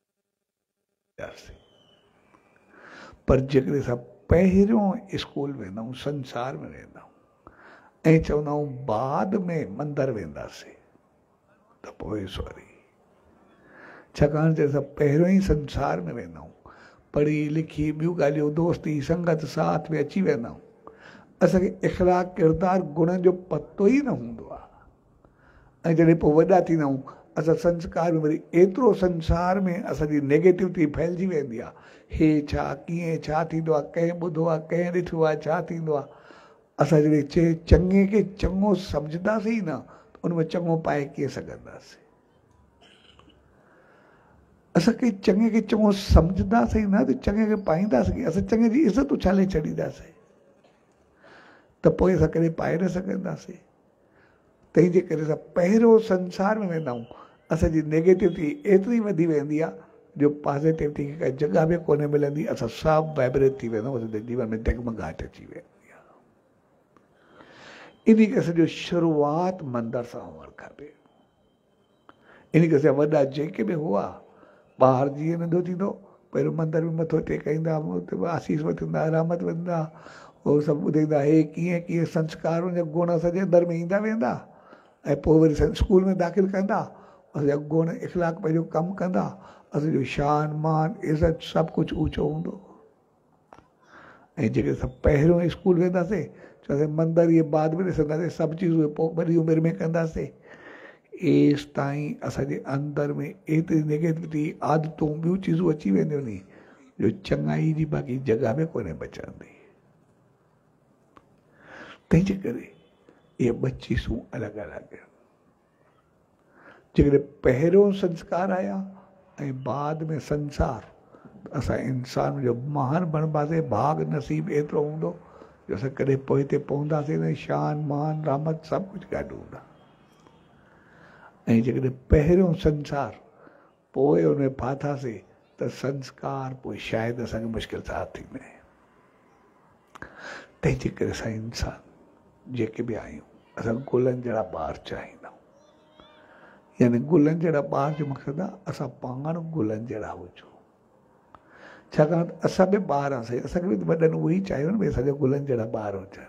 A: पर जेकॾहिं असां पहिरियों स्कूल वेंदा आहियूं, संसार में वेंदा आहियूं ऐं चवंदा आहियूं बाद में मंदरु वेंदासीं, त पोइ सॉरी, छाकाणि त असां पहिरियों ई संसार में वेंदा आहियूं, पढ़ी लिखी ॿियूं ॻाल्हियूं, दोस्ती संगत साथ में अची वेंदा आहियूं, असांखे इख़लाक़, किरदारु, गुणनि जो पतो ई न हूंदो आहे। ऐं जॾहिं पोइ वॾा थींदा आहियूं, असां संस्कार में वरी एतिरो संसार में असांजी नेगेटिविटी फैलिजी वेंदी आहे, हे छा, कीअं, छा थींदो आहे, कंहिं ॿुधो आहे, कंहिं ॾिठो आहे, छा थींदो आहे। असां जॾहिं चङे खे चङो सम्झंदासीं न, उन में चङो पाए कीअं सघंदासीं। असांखे चङे खे चङो सम्झंदासीं न, त चङे खे पाईंदासीं, असां चङे जी इज़त उछाले छॾींदासीं। त पोइ असां कॾहिं पाए न सघंदासीं। तंहिंजे करे असां पहिरियों संसार में वेंदा आहियूं, असांजी नेगेटिविटी एतिरी वधी वेंदी आहे जो पॉज़िटिविटी खे काई जॻह बि कोन्हे मिलंदी, असां सभु वाइब्रेट थी वेंदा आहियूं, असांजे जीवन में डगमगाहट अची वेंदी आहे। इन करे सॼो शुरूआति मंदर सां हुअणु खपे। इन करे असां वॾा जेके बि हुआ, ॿार जीअं नंढो थींदो पहिरियों मंदर में मथो टेकाईंदा, आसीस वठंदा, रहमत वठंदा, उहो सभु ॿुधाईंदा, हे कीअं कीअं संस्कार जा गुण असांजे अंदरि में ईंदा वेंदा, ऐं पोइ वरी स्कूल में दाख़िल कंदा, असांजा गुण इख़लाक़ पंहिंजो कमु कंदा, असांजो शान मान इज़त सभु कुझु ऊचो हूंदो। ऐं जेके असां पहिरियों स्कूल वेंदासीं चवंदासीं मंदर इहे बाद में ॾिसंदासीं, सभु चीज़ूं पोइ वॾी उमिरि में कंदासीं। एसि ताईं असांजे अंदरि में एतिरी नेगेटिविटी आदतूं ॿियूं चीज़ूं अची वेंदियूं नी जो चङाई जी बाक़ी जॻह में कोन्हे बचंदी। तंहिंजे करे इहे ॿ चीज़ूं अलॻि अलॻि आहिनि। जेकॾहिं पहिरियों संस्कार आया ऐं बाद में संसार, असां इंसान जो महान बणिबासीं, भाग नसीब एतिरो हूंदो जो असां कॾहिं पोइ ते पहुंदासीं न, शान मान रहमत सभु कुझु गॾु हूंदा। ऐं जेकॾहिं पहिरियों संसार पोइ उन में फाथासीं त संस्कार पोइ शायदि असांखे मुश्किल सां थींदे। तंहिंजे करे असां इंसान जेके बि आहियूं असां गुलनि जहिड़ा ॿार चाहींदा आहियूं। यानी गुलनि जहिड़ा ॿार जो मक़सदु आहे असां पाण गुलनि जहिड़ा हुजूं। छाकाणि त असां बि ॿार आहियूं, असांखे बि वॾनि उहो ई चाहियो न भई असांजा गुलनि जहिड़ा ॿार हुजनि।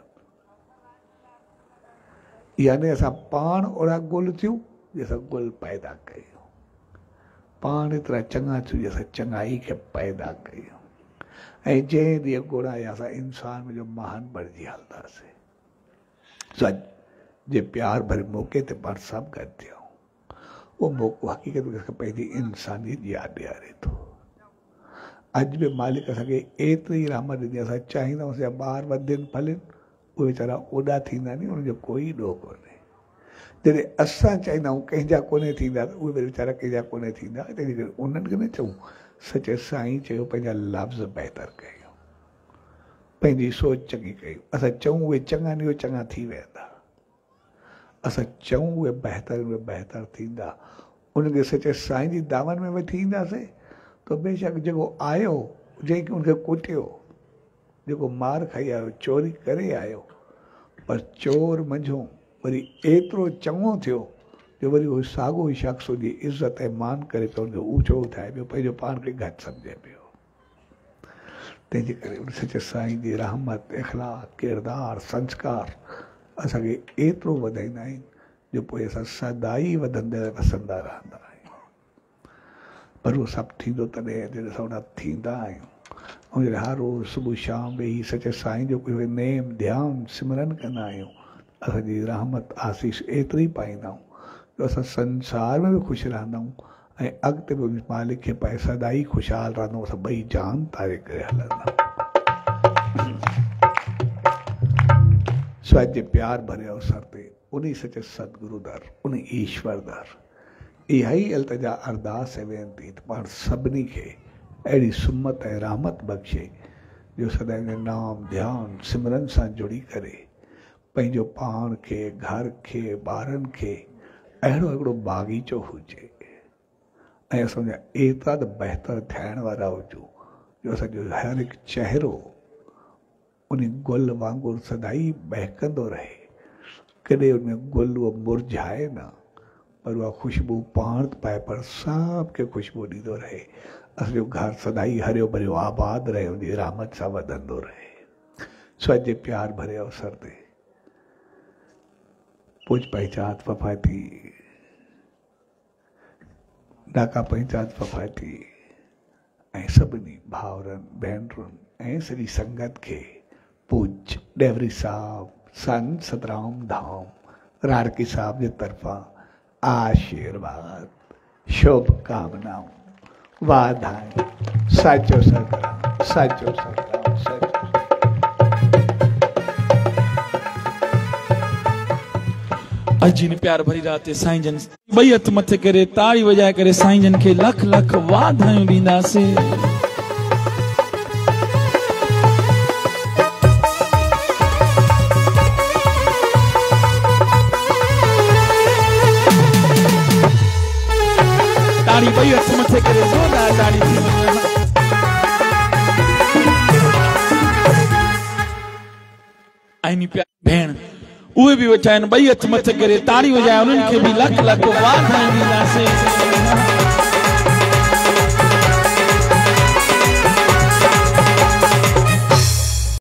A: यानी असां पाण ओड़ा गुल थियूं जंहिंसां गुल पैदा कयूं, पाण एतिरा चङा थियूं जंहिंसां चङाई खे पैदा कयूं, ऐं जंहिं ॾींहुं गुण आया असां इंसान जो महान बणिजी हलंदासीं। सच जे प्यार भरे मौक़े ते पाण सभु गॾु थियूं, उहो मौक़ो हक़ीक़त में पंहिंजी इंसानियत यादि ॾियारे थो। अॼु बि मालिक असांखे एतिरी रहमत ॾिनी, असां चाहींदा आहियूं असांजा ॿार वधनि फलनि, उहे वीचारा ओॾा थींदा नी, उनजो कोई ॾोह कोन्हे। जॾहिं असां चाहींदा आहियूं कंहिंजा कोन्हे थींदा, त उहे वरी वीचारा कंहिंजा कोन्हे थींदा। तंहिंजे करे उन्हनि खे न चऊं, सचे साईं चयो पंहिंजा लफ़्ज़ बहितर कयूं, पंहिंजी सोच चङी कयूं। असां चऊं उहे चङा नी, उहे चङा थी वेंदा। असां चऊं उहे बहितर थींदा। उनखे सचे साईं जी दामन में वठी ईंदासीं त बेशक जेको आयो, जंहिंखे उनखे कुटियो, जेको मार खाई आयो, चोरी करे आयो, पर चोर मंझो वरी एतिरो चङो थियो जो वरी उहो साॻियो ई शख़्स जी इज़त ऐं मान करे पियो, उनखे ऊचो उठाए पियो, पंहिंजो पाण खे घटि सम्झे पियो। तंहिंजे करे उन सचे साईं जी रहमत, इख़लाक़, किरदार, संस्कार असांखे एतिरो वधाईंदा आहिनि जो पोइ असां सदाई वधंदे वसंदा रहंदा आहियूं। पर उहो सभु थींदो तॾहिं जॾहिं असां उन थींदा आहियूं, ऐं जॾहिं हर रोज़ु सुबुह शाम वेही सचे साईं जो कोई नेम ध्यानु सिमरन कंदा आहियूं, असांजी रहमत आसीस एतिरी पाईंदा आहियूं जो असां संसार में बि ख़ुशि रहंदा आहियूं ऐं अॻिते बि मालिक खे पाए सदाई ख़ुशहाल रहंदा, असां ॿई जान तारे करे हलंदा। सो अॼु प्यार भरे अवसर ते उन सचे सतगुरु दर, उन ईश्वर दर इहा ई अल्तजा अरदास ऐं वेनती त पाण सभिनी खे अहिड़ी सुमत ऐं रहमत बख़्शे जो सदाईं जो नाम ध्यानु सिमरन सां जुड़ी करे पंहिंजो पाण खे, घर खे, ॿारनि खे अहिड़ो हिकिड़ो बाग़ीचो हुजे ऐं असांजा एतिरा त बहितर थियण वारा हुजूं जो असांजो हर हिकु चहिरो उन गुल वांगुरु सदाई बहकंदो रहे। कॾहिं उन गुल उहो मुरझाए न, पर उहा ख़ुशबू पाण पाए, पर सभु ख़ुशबू ॾींदो रहे। असांजो घर सदाई हरियो भरियो आबाद रहे, उनजी रहमत सां वधंदो रहे। सो अॼु प्यार भरे अवसर ते पूज पंचायत वफ़ाती, ॾाका पंचायत वफ़ाती ऐं सभिनी भाउरनि भेनरुनि ऐं सॼी संगत खे पूज डेवरी साहब, संत सतराम धाम राड़की साहब जे तरफ़ां आशीर्वाद, शुभकामनाऊं, वाधायूं। साचो सतराम, साचो सतराम, साचो।
B: अॼु हिन प्यार भरी रात साईं जन ॿई हथ मथे करे ताड़ी वॼाए करे साईं जन खे लख लख वाधायूं ॾींदासीं। ताड़ी ॿई हथ मथे करे ज़ोरदार ताड़ी थी वञे। ऐं नी प्यारी भेण उहे बि वेठा आहिनि ॿई हथ मथे करे ताड़ी वॼाए उन्हनि खे बि लख लख वाधायूं ॾींदासीं।